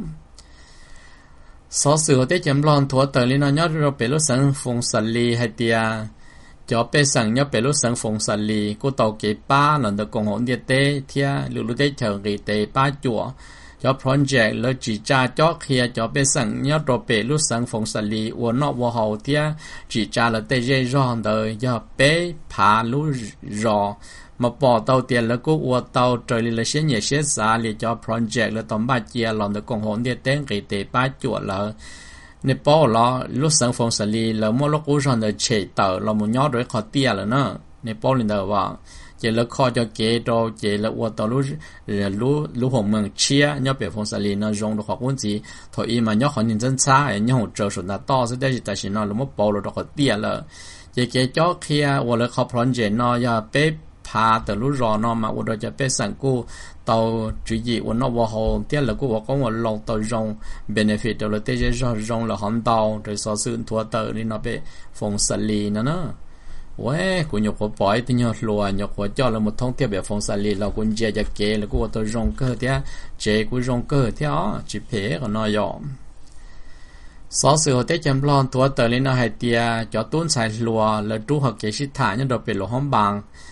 số sự tế chấm lon thua tờ lên nó nhớ rồi bị lúc sáng phong sali lì hay tia cho bé sáng nhớ bị lúc sáng phong sali lì cô tàu kế ba lần được cùng hỗn địa tế thia lúc lúc tế chờ nghỉ tế ba chùa cho project là chỉ trả cho kia cho bé sáng nhớ rồi bị lúc sáng phong sali lì của nó vào hậu thia chỉ trả là tế dây ròn đời cho bé phá lúc rò mà bỏ tàu tiền là cô uo tàu trời là sẽ nhẹ sẽ giá để cho project là tóm ba chia làm được công hồn địa tên cái tế ba chuột là nếu bỏ là lúc sáng phong xử lý là mỗi lúc uống xong được chế tờ là một nhóm đối khó tiền là nó nếu bỏ lên đầu vào chỉ là khó cho kế đồ chỉ là uo tàu lúc lúc lúc hồng mừng chia nhớ về phong xử lý nó dùng được hoặc quân gì thôi mà nhớ họ nhìn chân xa nhớ hỗ trợ số là to sẽ đây tại vì nó là một bỏ là khó tiền là chỉ kế cho kia uo là khó project nó ya béพาแต่รู้รอนอมาว่าเราจะไปสั่งกูตอจุยวันนอว่าเขาเที่ยแล้วกูว่าก็ว่าลงตอรง benefit เราเที่ยจะรงเราหันตอโดยสอสื่อทัวเตอร์นี่เราไปฟงสลีนะเนาะเว้ยกูยกหัวปล่อยที่ยอดรัวยกหัวเจ้าเราหมดท่องเที่ยวแบบฟงสลีเรากูเจียจะเกะแล้วกูว่าตอรงเกิดเที่ยเจกูรงเกิดเที่ยจีเพก็นอยอมสอสื่อเที่ยจำลองทัวเตอร์นี่เราให้เที่ยจอตุ้นใส่รัวแล้วดูหักเกชิฐานเนี่ยเราเป็นหลวงห้องบาง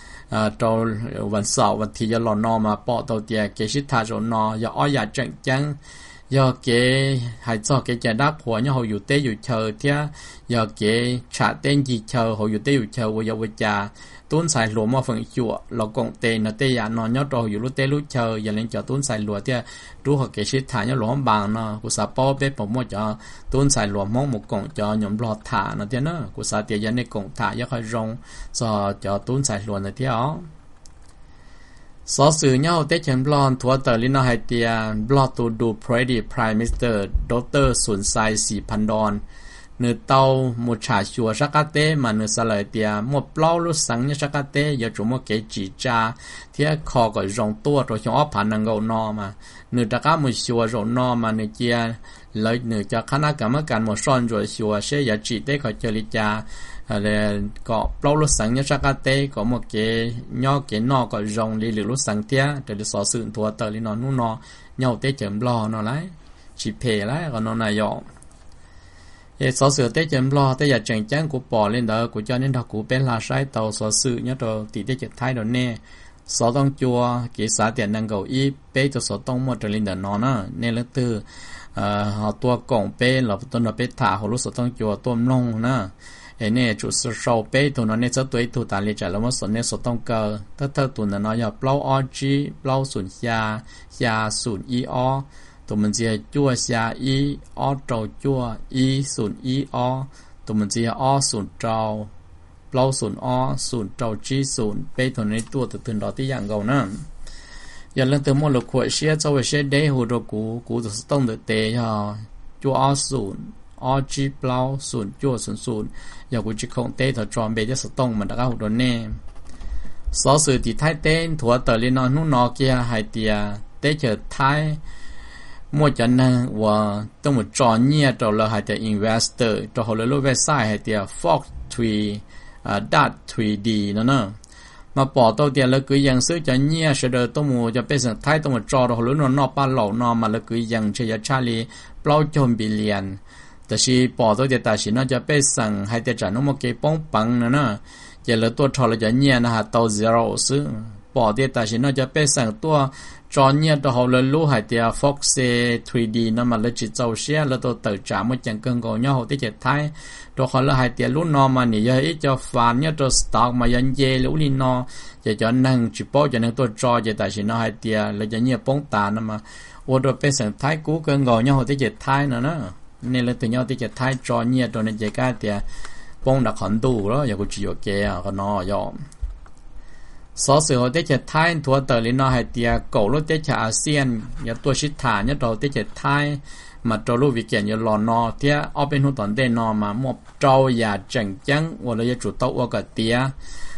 trongวันเสาร์วันที่จะหล่อนอมาปอตัวเดียเกชิตาโจนออย่าอ้อยอย่าจังจังอย่าเกหายจอเกจะดักหัวเนี่ยเขาอยู่เตยอยู่เชอเทียอย่าเกชาเต้นจีเชอเขาอยู่เตยอยู่เชอวิยาวิจาตุ้นสายหลวงมาฝังจั่วเรากงเตนเตยานอนยอดเราอยู่รู้เตรู้เชออย่าเล่นจอตุ้นสายหลวงเทียดูเขาเกชิตาเนี่ยหลวงบางเนาะกุศลป้อเป๊ะผมว่าจอตุ้นสายหลวงมองหมกกงจอหย่อมหลอดถ่าเนาะเทียเนาะกุศลเตียยันในกงถ่ายังค่อยรงจอจอตุ้นสายหลวงเนาะเทียอ๋อสอสื่อเงาเตชันบลอนทัวเตอร์ลินาไฮเตียบลอตูดูพรีดีพรายมิสเตอร์ด็อกเตอร์สุนไซสี่พันดอนเนื้อเตาหมดฉาชัวชักเต้มาเนื้อสลายเตียหมดเปล่าลุสังเนี่ยชักเต้อย่าจุ่มเกจิจาเที่ยคอก็รองตัวตัวชงอ้อผ่านนังเกานอมาเนื้อตะก้าหมดชัวรองนอมาเนื้อเจียเลยเนื้อจากคณะกรรมการหมดซ่อนรวยชัวเสียอย่าจีเต้เขาเจริจาอะไรก็เปล่าลุสังเนี่ยชักเต้ก็หมดเกย่อเกนอก็รองลีหรือลุสังเตียแต่เดี๋ยวสอสื่อทัวเตอร์ลินอนนู่นนอเงาเตชันบลอนอะไรจีเพแล้วก็นอนายอเอสอสื่อเตจมรอแต่อย่าจังจังกูปอเล่นเด้อกูจะเน้นถ้ากูเป็นลาใช้เตาสอสื่อเนี่ยตัวตีได้จะท้ายเดี๋ยวนี้สอต้องจัวเกษาเตียนนังเกาอีเป้ตัวสอต้องหมดจะเล่นเดี๋ยวนอนนะเนี่ยแล้วตื้อเอ่อเอาตัวกล่องเป้เราตัวเราเป้ถ่าเขารู้สอต้องจัวตัวลงนะเอเนี่ยจุดสโชเป้ตัวนั้นเนี่ยจะตัวตัวตาเลี้ยใจแล้วว่าสอเนี่ยสอต้องเกอถ้าเธอตัวนั้นเนาะอย่าเปล่าออจีเปล่าศูนย์ยายาศูนย์อีอตัวมันจะจั่วชาอีออโจจั่วอีศูนย์อีอตัวมันจะออศูนย์เจ้าเปล่าศูนย์ออศูนย์เจ้าจีศูนย์เป็นตัวในตัวตัวตื่นดอที่อย่างเก่านั่นอย่าเล่นเติมมันหลุดขวดเชียเจ้าเชียได้หูเรากูกูจะต้องเดือดเตะย่อจั่วออศูนย์ออจีเปล่าศูนย์จั่วศูนย์ศูนย์อย่ากูจะคงเตะถ้าจอมเบจะสต้องมันตะก้าหูโดนแน่สอสื่อที่ท้ายเต้นถั่วเตอร์ลินอนนู่นนอเกียไฮเตียเตะเจอท้ายมั่วจันนะว่าต้องมาจอเนี่ยตัวเราให้แต่ investor ตัวเขาเลยรู้เว็บไซต์ให้แต่ fox ทรี อ่า dot ทรี ดีนั่นนะมาปอตัวเดียวแล้วก็ยังซื้อจะเนี่ยเสด็จต้องมัวจะเป็นสังท้ายต้องมาจอตัวเขาเลยนอนนอกบ้านเหล่านอนมาแล้วก็ยังเชียร์ชาลีเปล่าจมบิเลียนแต่ชีปอตัวเดียวแต่ชีน่าจะเป็นสั่งให้แต่จันน้องมาเก็บป้องปังนั่นนะอย่าเลยตัวทอเราจะเนี่ยนะฮะตัว zero ซื้อปอเดียวแต่ชีน่าจะเป็นสั่งตัวจอเนี่ยตัวเขาเลยรู้ให้เดีย Fox ทรี ดี นั่นมาเลยจิตเจ้าเสียแล้วตัวเติร์จ่ามันจังเกินกว่าเนี่ยเขาที่จะท้ายตัวเขาเลยให้เดียรุ่นนอมาเนี่ยยังไอ้เจ้าฟันเนี่ยตัวสต็อกมายันเย่หรือลินนอจะจะนั่งจิบโป้จะนั่งตัวจอจะแต่ฉันเอาให้เดียเลยจะเนี่ยป้องตานั่นมาว่าตัวเป็นสังท้ายกูเกินกว่าเนี่ยเขาที่จะท้ายนั่นนะเนี่ยเลยตัวเนี่ยที่จะท้ายจอเนี่ยตัวนี้จะกล้าเดียป้องดักขันดูแล้วอย่ากูจีโอเคอ่ะก็นอยอมสอสื่อเขาได้จะท้ายทัวเตอร์ลินอให้เตียเก่ารถได้จะอาเซียนอย่าตัวชิดฐานเนี่ยเราได้จะท้ายมาตัวรูปวิเกียนอย่าหลอนนอเตียเอาเป็นหุ่นตอนเดนนอมาหมอบเจ้าอย่าจังจังว่าเราจะจุดโต๊ะว่ากับเตีย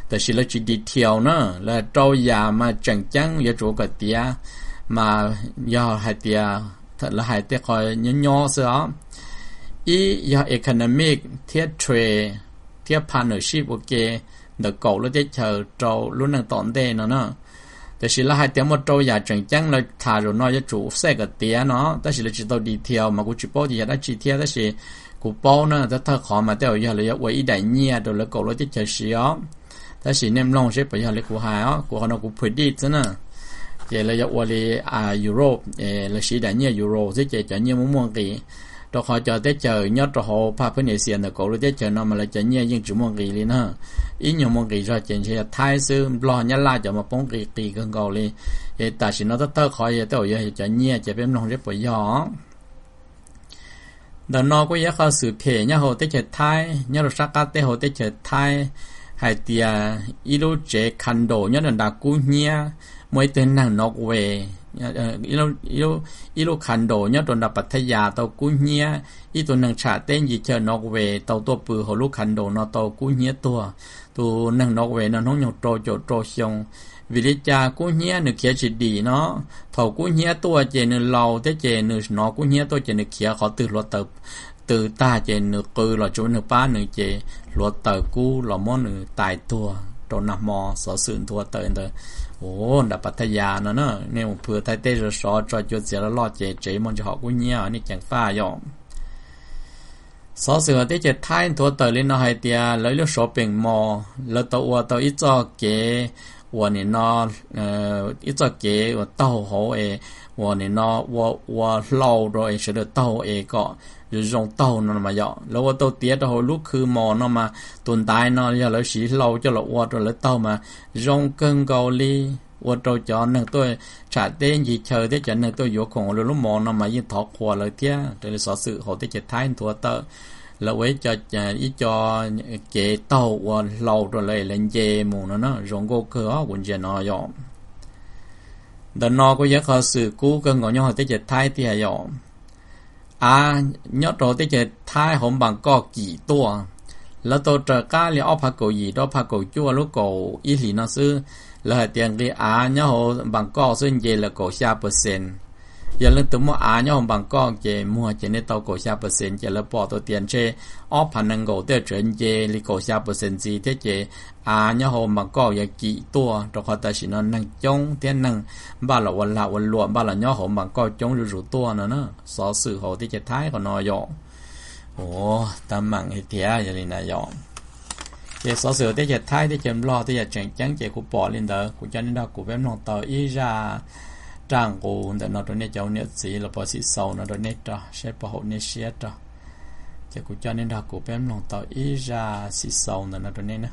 แต่สิเราจีดีเที่ยวเนาะแล้วเจ้ายามาจังจังอย่าจูกับเตียมาอย่าให้เตียถ้าเราให้เตียคอยย่อๆเสียอีอย่า economic เทียบ trade เทียบ partnership โอเคเดี๋ยวก่อนเราจะเจอเจ้ารุ่นนั่งตอนเดนเนาะแต่สิเราให้เตียมาเจ้าอย่าจังจังเราถ่ายเราน้อยจะจูเสกกับเตียเนาะแต่สิเราจีตัวดีเที่ยวมากูจีโป้ที่จะได้จีเที่ยวแต่สิกูโป้เนาะถ้าเธอขอมาเดี๋ยวอย่าเลยว่าอีได้เนี่ยเดี๋ยวเราก่อนเราจะเจอสิอ๋อแต่สิเนี่ยลองใช้ประโยชน์เลยกูหายอ๋อกูเขาเรากูพูดดีจ้ะเนาะเจเลยว่าเลยอ่ายุโรปเออเราสิได้เนี่ยยุโรปที่เจจะเนี่ยมุ่งมั่งกี่เราขอจะได้เจอเนี่ยตัวเขาพาเพื่อนเอเชียเดี๋ยวก่อนเราจะเจอเนาะมาเลยจะเนี่ยยิ่งจุ่มมั่งกี่เลยเนาะอีเนี่ยมั่งกี่จะเจนเชียไทยซื้อรอเนี่ยลาจะมาป้องกี่กี่กันก่อนเลยเออแต่สิเนาะถ้าเธอขอจะเดี๋ยวอย่าจะเนี่ยจะเป็นลองใช้ประโยชน์เดี๋ยวนอก็ยังเขาสืบเพย์เนี่ยเขาได้เจอไทยเนี่ยเราสักการ์เตเขาได้เจอไทยให้เตียอีโลเจคันโดเนี่ยนันดากูเนี่ยมวยเต้นนั่งนอกเวอีโลอีโลอีโลคันโดเนี่ยตัวนับปัทยาตัวกูเนี่ยอีตัวนังชาเต้นยีเจอนอกเวตัวตัวปือเขาลูกคันโดนอตัวกูเนี่ยตัวตัวนังนอกเวนั่นน้องยงโตโจโตชงวิริจากูเฮียนึกเขียจิตดีเนาะถอกูเฮียตัวเจนึเราแต่เจนึนอกูเฮียตัวเจนึกเขียเขาตื่นรถเติบตื่นตาเจนึกกือหล่อจุนนึกป้านึกเจรถเติบกูหล่อมอนึกตายตัวโดนนับมอสอสื่นตัวเตินเตอโอ้ดับปัทยาเนาะเนาะเนี่ยเผื่อไทยเตจะสอจอจุดเสียแล้วรอดเจเจมันจะหอกกูเฮียนี่แจงฟ้ายอมสอเสือที่จะท้ายตัวเตอเลยเนาะให้เตียแล้วเลือกสอเป็นมอแล้วตัวตัวอีจอเก我呢那呃一直给我到好诶，我呢那我我老咗诶，是得到诶个，就用到那么样，แล้วว่าตัวเตี้ยตัวลูกคือหมอเนาะมาตุนตายเนาะอย่าแล้วสีเราจะละว่าตัวแล้วเต้ามาจงเกินเกาหลีว่าตัวจอหนึ่งตัวชาเต้นยีเชอที่จะหนึ่งตัวอยู่ของเราลูกหมอเนาะมายิ่งถอดขวาเลยเตี้ยแต่สอสื่อเขาที่จะท้ายตัวเตอแล้วไว้จะจะอีจอเกเต้าว่าเราตัวเลยเล่นเจมูนะเนาะจงก็คือว่ากุญแจนอยอมเดินนอก็ยังเขาสื่อกู้กันก่อนยังเขาที่จะท้ายที่ยอมอ่ายอดตัวที่จะท้ายของบางก็กี่ตัวแล้วตัวจะกล้าเลี้ยอพักกูยีตัวพักกูจั่วลูกกูอีหลีน่าซื้อแล้วเตียงที่อ่าเนี่ยเขาบางก็ซึ่งเจแล้วกูชาเปอร์เซ็นต์อย่าลืมตัวมั่วอาเนี่ยของบางก็เจมั่วเจในตัวกูชาเปอร์เซ็นต์เจแล้วปอตัวเตียนเชออพันนังกูเดี๋ยวเฉินเจลิกูชาเปอร์เซ็นต์จีที่เจอาเนี่ยของบางก็ยังกี่ตัวตัวเขาแต่สินนั่งจงเตียนนั่งบ้านเราวันละวันล้วนบ้านเราเนี่ยของบางก็จงรู้ตัวนะเนาะสอสื่อเขาที่จะท้ายเขานอยอโอ้ตามมังให้เทียอย่างนี้นะยอมเจสอสื่อที่จะท้ายที่จะรอที่จะจังจังเจกูปอลินเดอร์กูจะนี่ดากูเป็นน้องต่ออีจ้าจ้างกูแต่นอตัวนี้เจ้าเนี่ยสีเราพอสีเศร้านอตัวนี้จ้ะใช้พอหัวเนี่ยเสียจ้ะเจ้ากูจะนี่ดากูเป็นน้องต่ออีจ้าสีเศร้าแต่นอตัวนี้นะ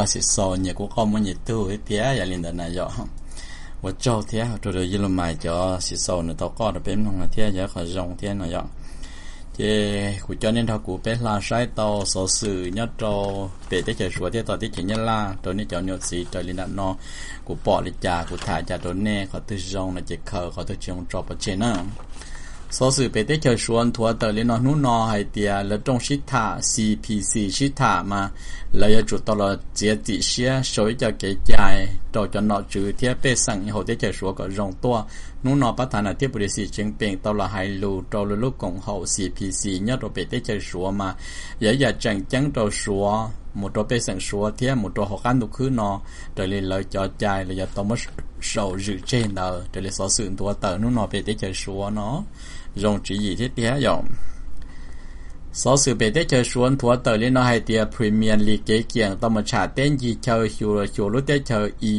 cho sự so nhiều của con muốn nhiệt tu ấy thế ya liền đợt này rồi我做天做的一路买叫是手呢，到高的边弄了天也可用天那样。thế của cho nên thằng của bé là sai tàu số sự nhất cho bé tới chờ số thế tàu tới chỉ nhất là tôi nên chọn nhớ gì trời lên nó của bỏ đi trả của thả trả tôi nè có từ dùng là chỉ khờ có từ dùng cho bớt trên nữa số sự bé tới chờ số thua tờ lên nó nút nó hay tiề là trong shit thả xê pê xê shit thả mà là giờ chủ tàu là chế tỷ xe số cho cái chạy cho cho nó trừ thiết bé sang hồi tới chờ số có dùng to nút nó bắt thành là tiếp bồi xì chứng bệnh tàu là hai lù trâu lù lúc cộng hậu xê pê xê nhất rồi bé tới chờ số mà giờ giờ chẳng chẳng trâu số một trâu bé sang số thiết một trâu học ăn được cứ nó rồi lên lời cho chạy là giờ tao mất sầu dự trên đó rồi lên số sự thua tờ nút nó bé tới chờ số nó dùng chỉ gì thế thế dùng số sự bé tới chờ số thua tờ lên nó hay tiề Premier League cái kiện tao mà trả tên gì chơi hiểu hiểu lúc tới chơi y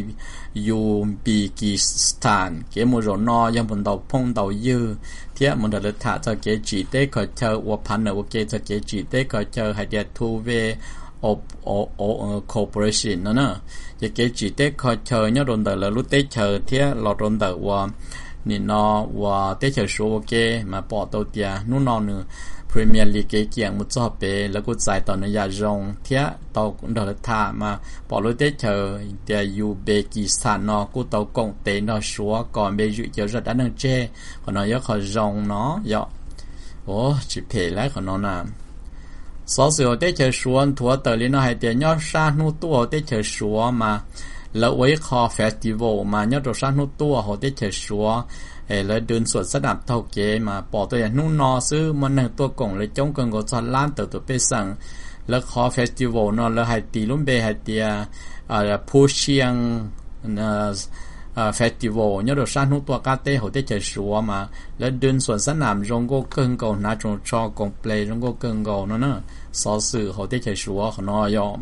Uzbekistan cái một rồi nóยังบนđầu phong đầu dư thế một đợt thả cho cái chỉ tế có chơi và phản ở cái cho cái chỉ tế có chơi hay là thu về corporation nữa nè cái cái chỉ tế có chơi nhớ rồi đợt là lúc tế chơi thế là rồi đợt và nên nó và tế chơi số cái mà bỏ đầu tiền nó nó nữa Premier League cái kiện một chỗ bé là cũng giải tàu nó giả rong thế tàu cũng đợt thả mà bỏ lối tế chờ để Uzbekistan nó cũng tàu công tế nó số còn bây giờ giờ rất đáng chê còn nó rất khó rong nó vậy ồ chỉ phải lại còn nó nè số sự tế chờ số thua tờ lên nó hay tiền nhớ sa nút tua tế chờ số mà là với kho festival mà nhớ đồ sa nút tua họ tế chờ số là đơn suất sát đạp thâu kế mà bỏ tôi nút nó xứ mà nâng tôi cũng là chống cần có cho lan từ từ bê sang là khó festival nó là hai tỷ luôn bê hai tỷ à Pushing festival nhớ được sang nút tua cá tê hồi tê chơi số mà là đơn suất sát đạp trong có cần cầu nát trong cho công play trong có cần cầu nó nữa so sự hồi tê chơi số của nó yom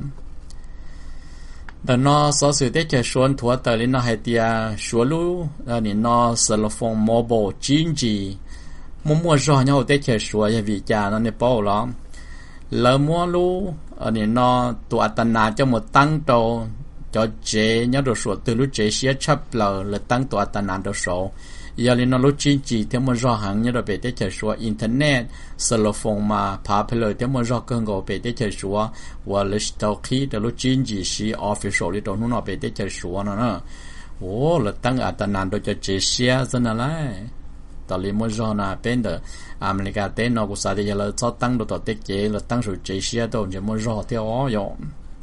đợt nó số sự tết chờ xuân thua tờ lên nó hay tia số lú nên nó cell phone mobile chín G mua mua rồi nhau tết chờ xuân ya vì cha nó nên bao lắm lỡ mua lú nên nó tụi tận nào cho một tăng trâu cho chế nhớ đồ số từ lúc chế xé chấp lờ là tăng tụi tận nào đồ số giờ lên nó lúc chín G theo một rõ hàng nhớ đồ về tết chờ xuân internet cell phone mà popular theo một rõ cơn gạo về tết chờ xuân và lịch tàu khí từ lúc chín G xí official đi đâu nó về tết chờ xuân nữa ồ là tăng ở tận nào đồ cho chế xé dân là lại tao lấy một rõ na bên đó America tên nó cũng sao thì giờ là cho tăng đồ tết chế là tăng số chế xé đâu chỉ một rõ theo ó dụng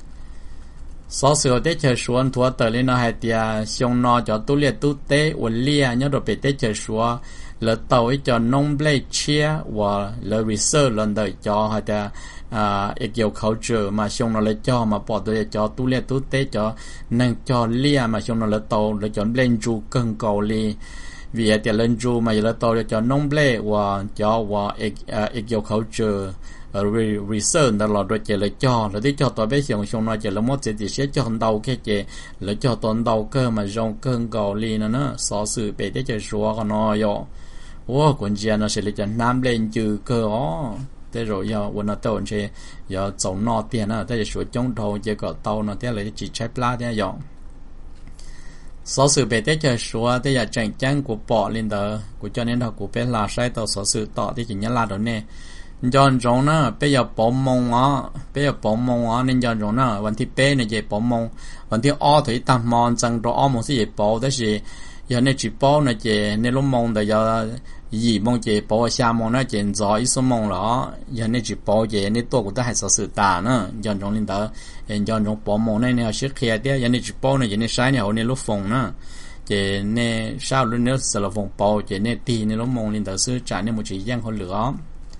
số sự tết chờ xuân thua tờ lên nó hay tia xong nó cho tu liệt tu tế uốn lia nhớ đồ về tết chờ xuân là tàu ấy cho nông blade chia và là research lần đời cho hay tia à kiểu culture mà xong nó lấy cho mà bỏ tôi cho tu liệt tu tế cho nâng cho lia mà xong nó lấy tàu lấy cho blend ju cần cầu li vì tia lên ju mà lấy tàu cho nông blade và cho và kiểu culture research đó là rồi chỉ là cho là để cho tôi biết xong xong nó chỉ là một cái gì sẽ cho đầu cái gì là cho tuần đầu cơ mà trong cơn cầu li nữa nó so sự bị để cho số của nó yo ô còn gì nó sẽ là cho nam lên trừ cơ ó thế rồi giờวันnó tao sẽ giờ chống nó tiền nó thế số trong đầu chỉ có tàu nó thế là chỉ chạy pla thế yo số sự bị để cho số thế giờ tranh tranh của bỏ lên đó của cho nên là của bé là sai tàu số sự tọ thì chỉ nhớ là đó nè John John á, bây giờ bỏ mông á, bây giờ bỏ mông á nên John John á,วันที่ bé này chỉ bỏ mông,วันที่ O thì tam mông chẳng rồi O mông sẽ bỏ, đó là giờ này chỉ bỏ này chỉ nên lúc mông thì giờ gì mông chỉ bỏ xa mông nó chỉ rõ ít số mông đó, giờ này chỉ bỏ chỉ nên tôi cũng đã hay sợ sự tà nữa, John John lên đó, John John bỏ mông này này sẽ kia đấy, giờ này chỉ bỏ này chỉ nên sai này nên lúc phồng nữa, chỉ nên sao lúc nữa sẽ là phồng bỏ chỉ nên tì nên lúc mông lên đó sẽ trả nên một chỉ giang hơn lửa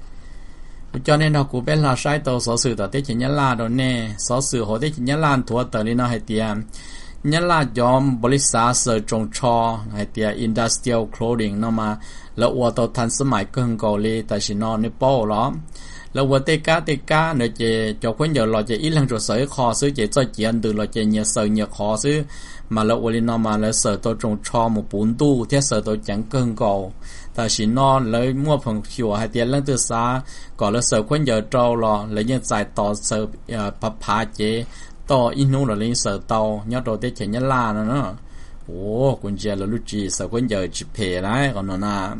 cho nên nó cũng biết là sai tàu số sự tàu tết chỉ nhớ là đó nè số sự họ tết chỉ nhớ là thua tàu đi nó hay tiền nhớ là do bồi sản sử dụng cho hay tiền industrial clothing nó mà là ô tô thành sớm mai cơn cầu li tại vì nó nên bao lắm là ô tê cá tê cá nữa chỉ cho khuyến giờ là chỉ ít lần rồi sở kho xứ chỉ cho chỉ ăn từ là chỉ nhiều sở nhiều kho xứ mà là ô li nó mà là sở tôi trồng cho một bốn tu thế sở tôi chẳng cơn cầu tại vì nó lấy mua phần hiệu hay tiền lần từ xa còn là sở khuyến giờ trâu là lấy những giải tỏ sở phá phá chế to in nô là lên sở tàu nhớ đồ tết chén nhớ la nữa nó ồ quân gia là lúc gì sở quân giờ chỉ phê lại còn nó là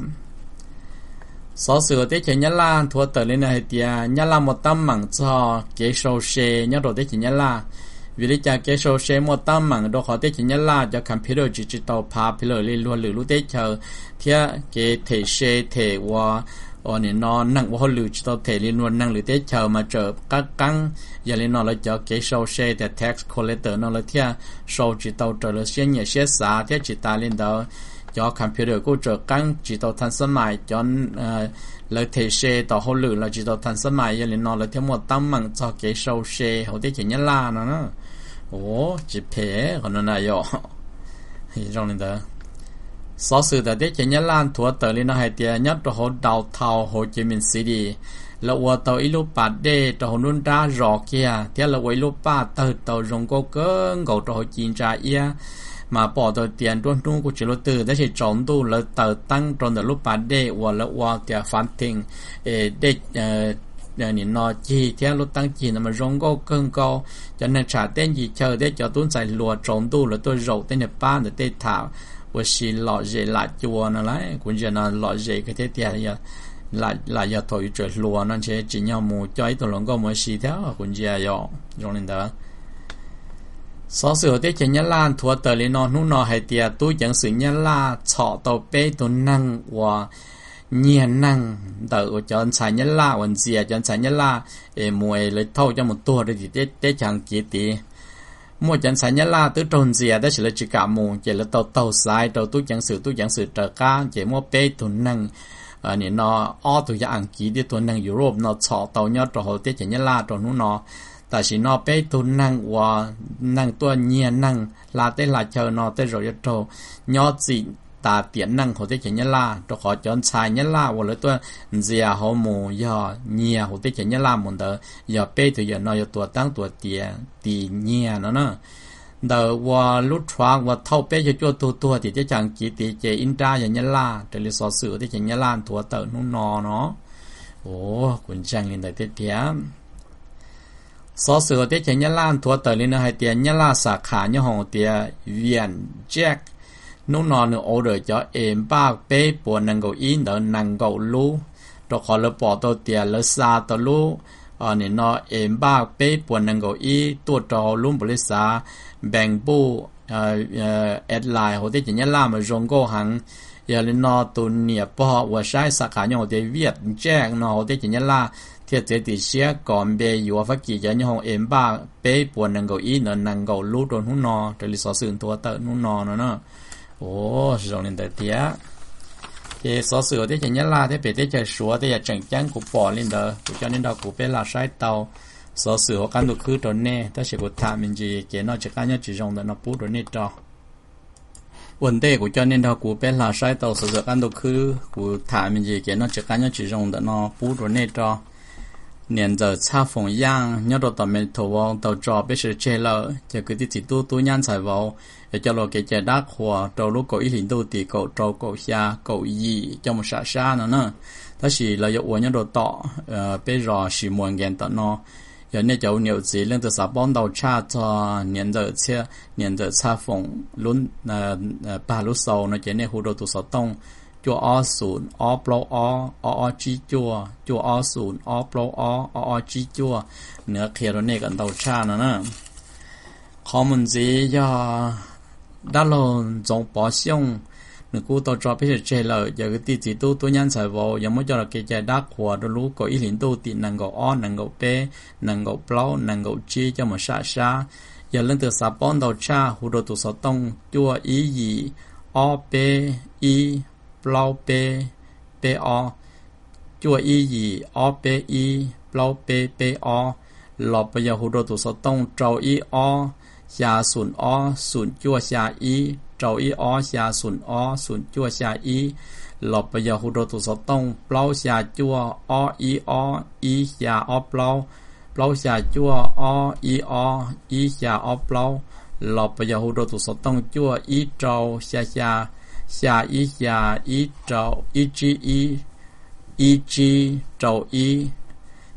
số sự tết chén nhớ la thua tờ lên này thì nhớ la một tấm mảng cho kế sâu xe nhớ đồ tết chén nhớ la vì lý do kế sâu xe một tấm mảng đồ khó tết chén nhớ la cho computer digital popular lên luôn lử lúc tết chờ thì cái thể xe thể và ở này nó năng vô lử chỉ tao thể liên luôn năng lử tết chờ mà chờ các căng giờ lên nó là cho cái sâu xe để tax collector nó là thia sâu chỉ tao chờ là xe nhẹ xe xả thia chỉ ta lên đó cho computer của chờ căng chỉ tao thành sân mại cho lợi thể xe tao hỗ lử là chỉ tao thành sân mại giờ lên nó là thêm một tấm bằng cho cái sâu xe hậu tết chỉ nhớ la nó nó ồ chỉ phê còn nó này yo thì trong lên đó số sự tại tết chỉ nhớ lan thua tờ lên nó hay tiền nhất cho họ đào thầu Hồ Chí Minh City là qua tàu ilu ba đê cho họ luôn ra rõ kia thế là qua ilu ba tàu tàu rong cô cơn gầu cho họ chín trả ia mà bỏ tàu tiền tuân trung của chỉ lô từ đó thì trốn tu là tàu tăng trong tàu lúc ba đê và là qua tiền phản tình để nhìn nó chi theo lúc tăng chi mà rong cô cơn cao cho nên trả tên gì chờ để cho tuân giải lùa trốn tu là tôi rầu tên là ba để tên thảo và xí lọ dễ lại chùa nó lấy cũng giờ nó lọ dễ cái thế tiền giờ lại lại giờ thổi trời lùa nó sẽ chỉ nhau mù cho ấy tụi nó có một xí theo cũng giờ giờ rồi nên đó số sự thế chỉ nhớ lan thua tờ lên nó nút nó hay tiền tôi chẳng sự nhớ la chọ tàu bê tôi năng và nhiên năng tờ cho anh xài nhớ la còn gì cho anh xài nhớ la để mùi lấy thâu cho một tua thì thế thế chẳng kỹ tí mua chẳng sai nhớ la tứ tròn gì đó chỉ là chỉ cả mù chỉ là tàu tàu sai tàu tu chẳng sự tu chẳng sự trở ca chỉ mua bê tuần năng à nè nó ở tu dạng kỹ đi tuần năng Europe nó chọn tàu nhớ trò hồ tết chỉ nhớ la trò nó nó tại chỉ nó bê tuần năng và năng tuần nhiên năng là tết là chờ nó tết rồi trò nhớ gì ta tiền năng hồ tết chỉ nhớ la trò họ chọn sai nhớ la và lấy tuần gì à họ mù giờ nhiều hồ tết chỉ nhớ la muốn đỡ giờ bê từ giờ nó giờ tuổi tăng tuổi tiền tỷ nhiều nó nữa đỡ và lúc thoáng và thâu bê cho cho tu tu thì chắc chẳng chỉ tỷ chế in ra giờ nhớ la để lấy số sự thì chỉ nhớ la tuổi tợ nó nó nó ồ cũng chẳng lên tới tết tiền số sự thì chỉ nhớ la tuổi tợ lên hai tiền nhớ la sả khả nhớ hồng tiền viện jack nó nó nữa order cho em ba bê bộ năng够 in 的能够 lu 就可能bỏ到tiền了啥的 lu 啊你那 em ba bê bộ năng够 in ตัวจอ lu 不了啥 แบ่ง bu 呃呃 headline 或者怎样啦嘛 rong go 行 giờ lên nó tu nghiệp bỏ và sai sạc cả nhau để viết jack nó hoặc者怎样啦 thiết chế thì sẽ còn bê yếu phát kỳ cho nhau em ba bê bộ năng够 in 的能够 lu ตัวนู้นnó这里所使用ตัวเตนู้นnó nó ồ rồi lên tới tía thì số sửa thế chỉ nhớ là thế về thế trời sủa thế chẳng chắn của bỏ lên đó của cho nên đó của bé là sai tàu số sửa căn được cứ trốn nè ta sẽ của thảm mình gì cái nó chỉ cá nhân chỉ dùng để nó bút trốn nè cho vấn đề của cho nên đó của bé là sai tàu số sửa căn được cứ của thảm mình gì cái nó chỉ cá nhân chỉ dùng để nó bút trốn nè cho年giờ cha phong yang nhớ đồ tầm mình thầu vào tàu trò biết sự chơi lợ cho cứ tí tu tu nhan xài vào để cho lo cái chơi đắc hòa trâu lúc cổ ý hình tu thì cổ trâu cổ xa cổ gì cho một xã xa nữa nè đó chỉ là dụ nhớ đồ tọ bây giờ chỉ muốn ghen tọ nó giờ này cháu nhiều gì lên từ xã bón đầu cha cho年giờ chơi年giờ cha phong luôn ba lúc sau nó chỉ này hồ đồ tụ sáu tông chùa o sùn o plo o o o chi chùa chùa o sùn o plo o o o chi chùa nữa kia rồi này gần đầu cha nữa nè khó mình gì do đã luôn giống bỏ xong nữa cô tao cho biết chơi lời giờ cái tí chỉ tu tu nhân sai vào giờ mới cho là cái trái đắc hòa đó lú có ý liền tu thì năng够o năng够p năng够plo năng够chi cho một sa sa giờ lên từ sa bón đầu cha hồ đồ tụ sáu tông chùa ý gì o p i plau p p o chùa y gì o p i plau p p o lọp bây giờ hồ đồ tụ sáu tông trâu y o xa sùn o sùn chùa xa y trâu y o xa sùn o sùn chùa xa y lọp bây giờ hồ đồ tụ sáu tông plau xa chùa o y o y xa o plau plau xa chùa o y o y xa o plau lọp bây giờ hồ đồ tụ sáu tông chùa y trâu xa xa xa y xa y trâu y chi y y chi trâu y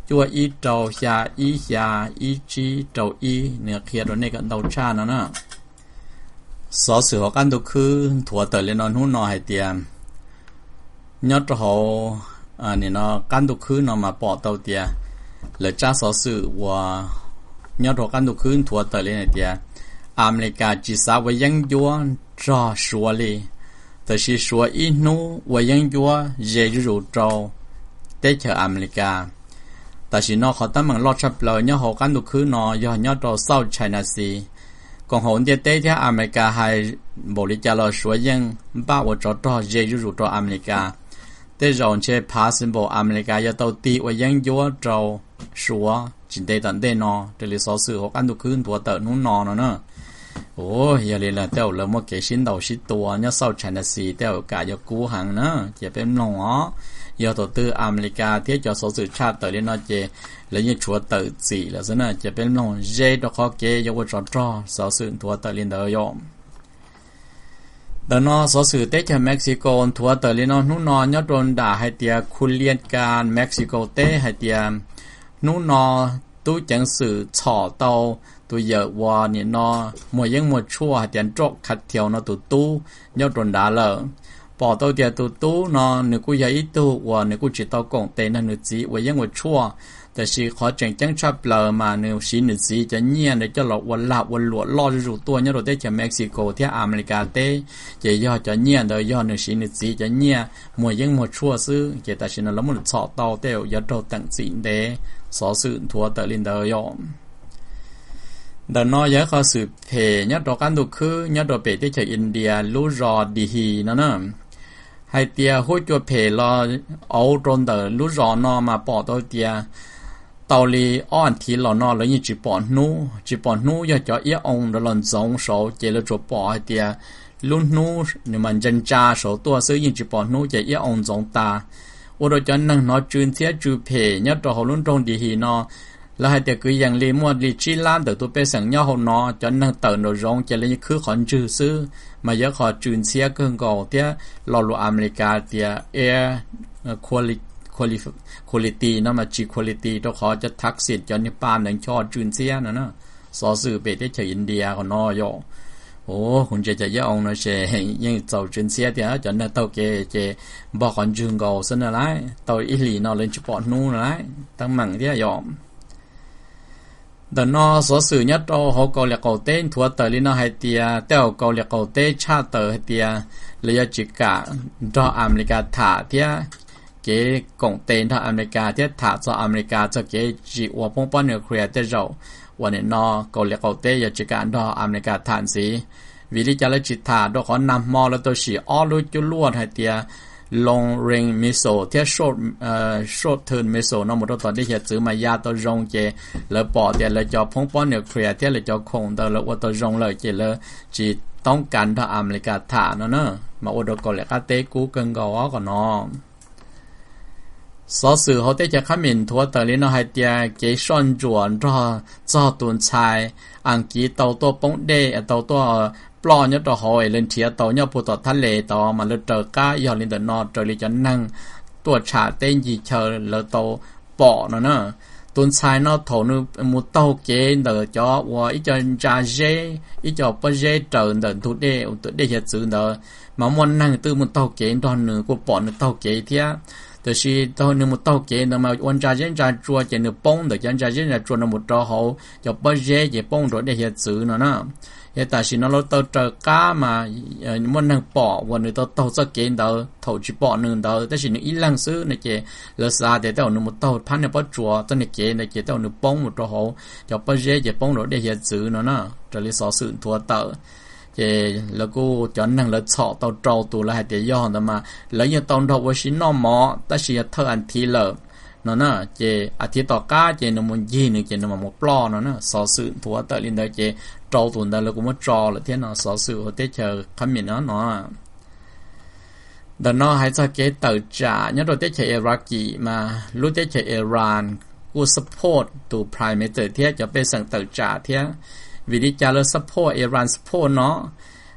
จัวอีเจ้าชาอีชาอีจีเจ้าอีเนี่ยเขียนในกันเตาชานะนะสอสือกันตุคือถั่วเตยเลยนอนหุ่นนอนให้เตียมยอดเขาอันนี้เนาะกันตุคือเนาะมาปอเตาเตียเลยจ้าสอสือว่ายอดเขากันตุคือถั่วเตยเลยเนี่ยเตียอเมริกาจีสาวยังยัวรอชัวเลยแต่是说一努我ยังยัวเยรูโจได้เจออเมริกาแต่สินอเขาตั้งมันรอดชับเลยเนี่ยเขากันตุคือเนาะยอดยอดเราเศร้าไชน่าซีกองหงเดียเต้ที่อเมริกาให้บริจาคเราช่วยยังบ้าว่าจอดเยรูรูตัวอเมริกาแต่เราเชื่อพาสินบอกอเมริกาจะตัวตีว่ายังยัวเราชัวจินเตตันเดนอเดี๋ยวสอสื่อเขากันตุคือตัวเตอนู้นนอนเนาะโอ้ยอย่าเลยละเต้าเราเมื่อเกชินดาวชิตัวเนี่ยเศร้าชันสีเต้ากายจะกู้หังเนาะจะเป็นหนอ要ตัวตื้ออเมริกาที่จะสอสื่อชาติต่อเรื่องนั้นเจแล้วยังชัวต่อสีแล้วสินะจะเป็นหนอเจดอกเขาเกยว่าจอดรอสอสื่อทัวต่อเรื่องเดียวยอมแต่นอสอสื่อเตจากเม็กซิโกทัวต่อเรื่องนั้นนู่นนอนยอดโดนด่าให้เตียคุณเลียนการเม็กซิโกเตให้เตียนู่นนอตู้จังสื่อฉ่อเตาตัวเยอะว่าเนี่ยนอมัวยังมัวชั่วให้เตียนจกขัดเที่ยวนอตัวตู้ยอดโดนด่าเลยปอตัวเดียตัวตู้นอหนูกูอยากอีตู้ว่าหนูกูจิตตัวกงเตนั่นหนูจีว่ายังว่าชั่วแต่ชีขอจังจังชอบเปล่ามาหนูชีหนูจีจะเงียบเลยจะหลอกวันหลับวันหลวดล่อจู่ตัวเนี่ยเราได้จากเม็กซิโกที่อเมริกาเต้จะย่อจะเงียบเลยย่อหนูชีหนูจีจะเงียบมัวยังมัวชั่วซื้อเจแต่ชีนั้นแล้วมันฉอเตาเต้ยัดเราตั้งสินเดสอสื่อทัวเตลินเดยอมเดินน้อยเขาสืบเพยัดดอกกันดูคือยัดดอกเปที่จากอินเดียรู้รอดีฮีนั่นน่ะให้เตียหัวจวดเพลอเอาตรงเดอรู้รอนอมาปอตัวเตียเตาลีอ้อนทีหลอนอแล้วยิ่งจีปอนนู้จีปอนนู้อยากจะเอี้ยองเดลอนสองโสเจริญจวบปอให้เตียลุ่นนู้เนี่ยมันจันจ้าโสตัวซื้อยิ่งจีปอนนู้จะเอี้ยองสองตาว่าเราจะนั่งนอจืนเสียจูเพยัดดอกเขาลุ่นตรงดีฮีนอแล้วให้เด็กก็ยังเลี้ยงมัวลีชีล้านเด็กตัวเป็นสังยาเขานอจนนั่งเติร์นร้องจะเลยคือขอนจื้อซื้อมาเยอะขอจืนเสียเกินก่อเตี้ยรอรูอเมริกาเตี้ยแอร์ควอลิควอลิควอลิตี้นั่นมาจีควอลิตี้ตัวขอจะทักษิณจนนี่ปานหนึ่งชอจืนเสียนั่นนะสอสื่อเปได้จากอินเดียเขานอยโอ้คุณจะจะเยอะองนะเชยังเจ้าจืนเสียเตี้ยจนนั่งเต้าเกเจบอกขอนจืนก่อซะนั่นไรเต้าอิหลีนอเล่นจุปอนู่นไรตั้งมั่งเตี้ยยอมเดินนอสอสื่อยัดโอเขาเกาหลีเกาเต้นทัวเตอร์ลินอไฮเตียเต้าเกาหลีเกาเต้ชาเตอร์ไฮเตียเลยจิกาดออเมริกาถาเทียเก๋กงเต้นทออเมริกาเทียถาจออเมริกาจะเก๋จีวัวพงป้อนเนื้อเครียเตเราวันนี้นอเกาหลีเกาเต้ยจิกาดออเมริกาฐานสีวิริจาลจิตถาดอขอนำมอแล้วตัวสีอ้อลุจุลวดไฮเตียลงเริงมิโซเทียชดเอ่อชดเทินมิโซน้องหมดตอนที่เห็นซื้อมายาตัวรงเจแล้วปอเดียแล้วจอพงป้อนเนื้อเครียเทียแล้วจอคงตัวแล้วว่าตัวรงเลยเจแล้วจีต้องการทางอเมริกาถาเนาะเนาะมาอุดกอเลกาเตกูเกินกอก่อนเนาะสอสื่อเขาได้จะขมิ้นทัวเตอร์ลินอไฮเตียเกชอนจวนรอจอตุนชายอังกีเตาตัวป้องเดเตาตัวปลอเนี่ยตัวหอยเล่นเทียตัวเนี่ยผู้ต่อทะเลต่อมาเลยเจอก้ายอลินเดนอเจอลิจะนั่งตัวชาเต้นยีเชอแล้วตัวปอเนาะเนาะตุนชายเนาะถนึมุตเต้าเกนเดอจอว่าอีจะจาเจอีจะปะเจเจอเดินทุเดอุตเดจะซื้อเดอมามันนั่งตื้อมุตเต้าเกนตอนหนึ่งกูปอนึกเต้าเกเทียแต่ชีตอนนึงมุตเต้าเกนมาวันจาเจนจาจัวเจนป้องเดยันจาเจนจาจัวนมุตเต้าเขาจะปะเจจะป้องรถเดจะซื้อเนาะเนาะเอตาชินเราเตาเจอก้ามาเอ่อมันนั่งปอวันนี้เตาเตาจะเกณฑ์เดาถอดจีปอหนึ่งเดาแต่ชินอีหลังซื้อในเจเลสาเดเตาหนึ่งมุตเตาพันเนี่ยปอจัวตอนนี้เกณฑ์ในเจเตาหนึ่งป้องมุตเตาเขาจะปอเจจะป้องรถได้เห็นซื้อเนาะนะจะเลยสอสื่อทัวเตอเจแล้วก็จอนนั่งแล้วเฉาะเตาเตาตัวแล้วให้เดี๋ยวย้อนมาแล้วยังต้องทว่าชินนอมอแต่ชิเธออันทีเลยเนาะนะเจอาทิตย์ต่อก้าเจนมันยี่หนึ่งเจนมันหมดปลอเนาะนะสอสื่อทัวเตอลินเดเจจอตุนได้แล้วก็มาจอแล้วที่น่ะสอสื่อเขาได้เจอคำนี้เนาะเนาะแต่เนาะให้จะเกตเตอร์จ่าเนี่ยเราได้เจออิรักีมารู้ได้เจออิหร่านกูสปอร์ตตัวไพรเมเตอร์ที่จะเป็นสั่งเตอร์จ่าที่วิธีการเราสปอร์ตอิหร่านสปอร์ตเนาะ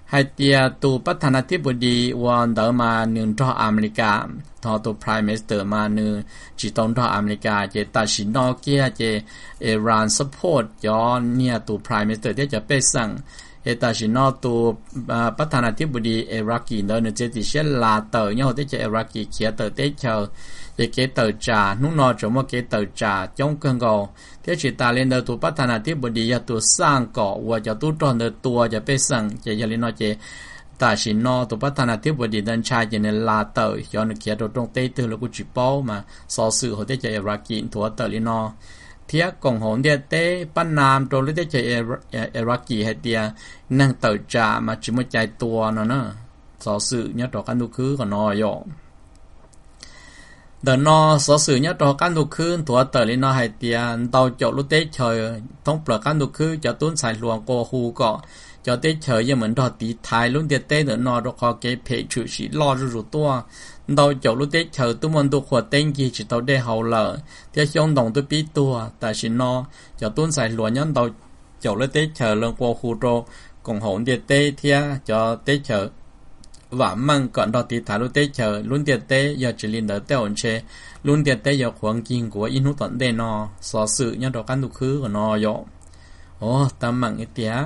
hai tia tuพัฒนาธิบดีวันเดอมาหนึ่งทออเมริกาทอตัว Prime Minister มาหนึ่งจีตงทออเมริกาเจตัดสินนอกเกียเจอิหร่าน support ย้อนเนี่ยตัว Prime Minister ที่จะไปสั่งเอตัดสินนอกตัวพัฒนาธิบดีอิรักีเดินเจติเชลลาเตอร์เนี่ยที่จะอิรักีเขียเตอร์เตเชอเจเกเตอร์จ่านุ่นนอจมว่าเกเตอร์จ่าจงเกินก็ที่จิตาเล่นเดอตัวพัฒนาธิบดีจะตัวสร้างก่อว่าจะตัวตอนเดอตัวจะไปสั่งเจยาลินอเจตาชินนอตัวพัฒนาธิบดีดันชายเจเนลาเตอร์ย้อนเขียตัวตรงเตตือแล้วกูจิเป้ามาสอสื่อเขาที่จะอิรักีตัวเตอร์ลินอเทียกงหงเดียเต้ปั้นนามตัวลิเตจะอิรักีให้เดียนั่งเตอร์จ่ามาจิมใจตัวนั่นนะสอสื่อเนี่ยต่อกันดูคือก็นอยอเดินนอสอสื่อเนี่ยต่อกันดูคืนตัวเตอร์ลินอให้เดียเตาจบลุเตเฉยท้องเปลือกกันดูคือจะตุ้นสายหลวงโกฮูก็cho tới chờ như mình đòi tí thái luôn tiệt tế nữa nó được họ cái phê chữ sĩ lo rủ rủ tua đâu chỗ lúc tới chờ tôi muốn tôi khỏe tên gì chỉ tao để hậu lợ thế xong đồng tôi biết tua tại vì nó cho tuân xài lúa nhân đâu chỗ lúc tới chờ lần qua khu trô cùng hỗn tiệt tế thế cho tới chờ và mang còn đòi tí thái lúc tới chờ luôn tiệt tế giờ chỉ liên đỡ tế ổn chế luôn tiệt tế giờ khoảng kinh của in hút tận đây nó so sự nhân đồ căn tục khứ của nó dọ ồ tâm mạng cái tía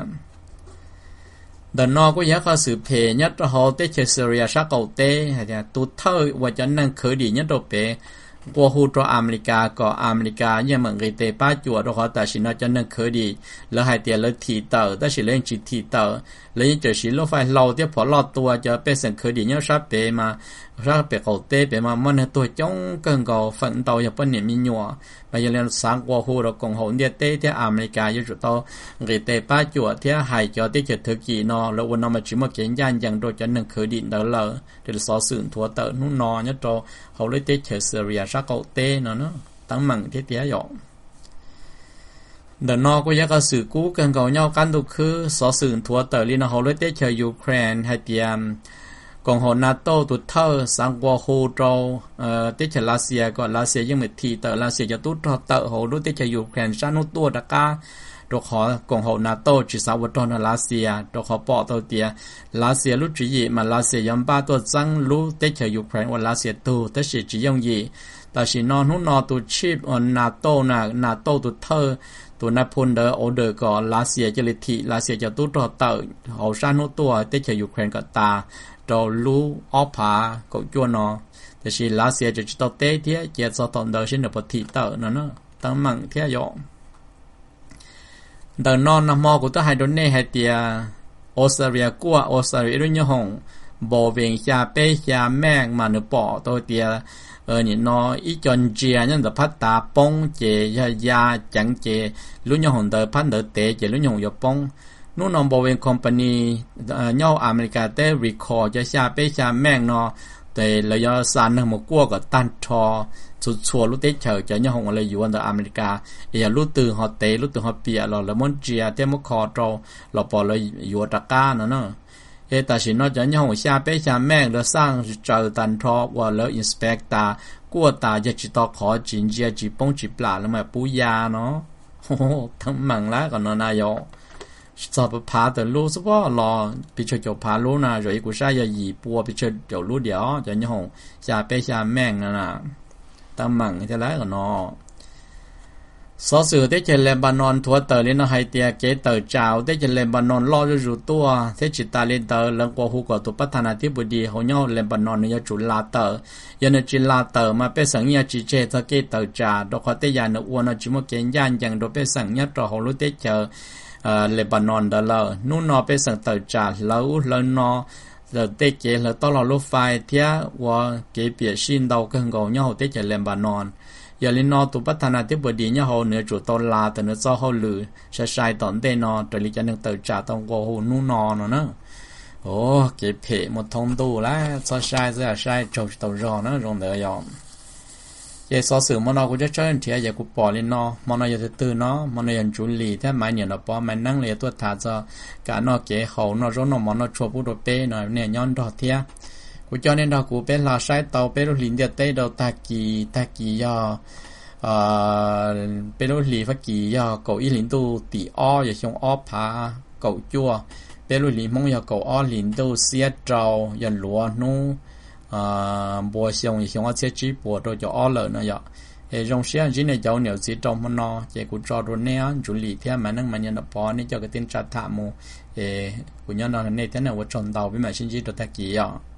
đợt nọ có giá khó xử phê nhất là họ tới chơi Syria sát cầu tê hay là tụt thơi và cho nên khởi đi nhất đầu phê qua khu cho America có America nhưng mà người tây ba chùa đó họ ta chỉ nói cho nên khởi đi lỡ hai tiền lỡ thị tờ ta chỉ lên chỉ thị tờ lấy những chuyện xí lúc phải lâu tiếp phỏ lọt tua cho bé sừng khởi đi nhất sát phê mà sát phê cầu tê phê mà mình tuổi chống cần cầu phận tàu nhập bên niệm mi nhọ bây giờ lên sáng qua khu đó cùng hỗn địa tê theo America với chúng tôi người tây ba chùa theo hai cho tới chuyện thực kỳ nó lỡวันnó mà chỉ một cái gian dần rồi cho nên khởi đi đó lỡ để so sánh thua tờ nó nó nhất rồi họ lấy tê chơi Syria sát cầu tê nó nó tăng mặn thế tía dọ đợt nọ có giá có sự cũ cần cầu nhau căn tục khứ so sánh thua tờ liên họ lấy tê chơi Ukraine hay tiêm còn họ NATO tụt thơ sang qua khu châu tết chơi Russia còn Russia nhưng mà thì tờ Russia cho tụt thọ tờ họ đối tết chơi Ukraine sang nút tua đặc ca rồi họ còn họ NATO chỉ sao vào trong Russia rồi họ bỏ tàu tiền Russia lúc chỉ gì mà Russia giống ba tàu sang lúc tết chơi Ukraine và Russia tu tết chỉ chỉ dùng gì tại vì nó nó nó tụt chip ở NATO là NATO tụt thơ tụi nó phun đỡ order có Russia cho lịch thị Russia cho tụt thọ tờ họ sang nút tua tết chơi Ukraine cả ta rồi lu opa cậu chua nó thì chỉ lá xe chỉ tao té thế chỉ cho tận đời xin được một thị tờ nó nó tăng mặn thế dọ đời non nằm mò của tôi hai đứa này hai tia Australia qua Australia đối nhau hồng bò về xa bé xa mang mà nó bỏ tôi tia ở những nó ít chọn chia nhân được phát ta bông chế ya ya chẳng chế lúc nhau hồng đời phát đỡ té chế lúc nhau hồng bôngนู้นนอมบริเวณคอมพานีย่ออเมริกาเต้รีคอร์จะชาเป้ชาแม่งนอแต่ระยะสั้นหนึ่งหมกกัวกับตันทอสุดชัวรู้เตเฉยจะย่อของอะไรอยู่อันเดออเมริกาอย่ารู้ตื่นหอเตรู้ตื่นหอเปียเราละมอนเจียเต้มคอโตเราปอเลยอยู่ตะก้าเนาะเนาะเอแต่สินนอจะย่อของชาเป้ชาแม่งเราสร้างเจอตันทอว่าแล้วอินสเปกตากัวตาจะจิตต่อขอจินเจียจีปงจีปลาแล้วมาปูยาเนาะโอ้ทั้งมังแล้วก่อนนายกสอบพาแต่รู้สึกว่ารอพิจารณาพารู้นะrồiกูใช้ยาหยีปัวพิจารณาเดี๋ยวรู้เดี๋ยวจะยังหงชาเป้ชาแม่งนั่นน่ะตั้งมั่งจะแล้วก็นอสอสื่อที่จะเลบานอนทัวเตอร์ลินไฮเตียเกเตอร์เจ้าที่จะเลบานอนรอรู้ตัวที่จิตาลินเตอร์เรื่องกว่าหูกว่าตัวพัฒนาที่บุดีเขาย่อเลบานอนเนี่ยจุลาเตอร์ยันจิลาเตอร์มาเป็นสังญาจิเจตเกเตอร์จ้าดอกเขาเตียนอ้วนจิโมเกนยันยังโดเป็นสังญาต่อเขารู้ที่เจอเลบานอนเดลนู่นนอไปสั่งเตอร์จ่าแล้วแล้วนอแล้วเตเกแล้วตลอดรถไฟเที่ยวว่าเก็บเปียชินดาวกันก่อนเนี่ยเขาเตจะเลบานอนอย่าลินนอตัวพัฒนาที่บดีเนี่ยเขาเหนือจุดตลาแต่เนื้อเจ้าเขาลือใช้ใช้ตอนเตนอแต่ลิจันหนึ่งเตอร์จ่าต้องโกหูนู่นนอเนาะเนาะโอ้เก็บเพหมดทงตู้แล้วใช้ใช้ใช้ใช้จบตัวรอเนาะรองเดียวยอมเยสอสื่อมันเราก็จะเชิญเทียอย่ากูปอลินนอมันเราอย่าตื่นเนาะมันเราอย่าจุลีแท้หมายเนี่ยเราปอมันนั่งเลยตัวถาจะการนอเก๋เขานอร้อนนอมันนอชัวผู้โดเป้หน่อยเนี่ยย้อนดอกเทียกูเจ้าเนี่ยดอกกูเป็นลาใช้เตาเป็นรถลินเดียเต้ดอกตากีตากีย่อเอ่อเป็นรถลีฟักกีย่อเก่าอีลินตูตีอ้ออย่าชงอ้อผาเก่าจั่วไป bé lùi lì mong giờ cầu ở liền đâu xe trâu giờ lúa nu à bùa xong xong ở xe chỉ bùa rồi cho ở lợn nữa vậy thì trong xe chỉ này cháu nhiều chỉ trong món nó chỉ cũng cho rồi nè chủ lý theo mà năng mà nhận được bỏ nên cho cái tiền trả thảm mu thì của nhau nó này thế nào của tròn tàu với mà xin chỉ được thật gì ạ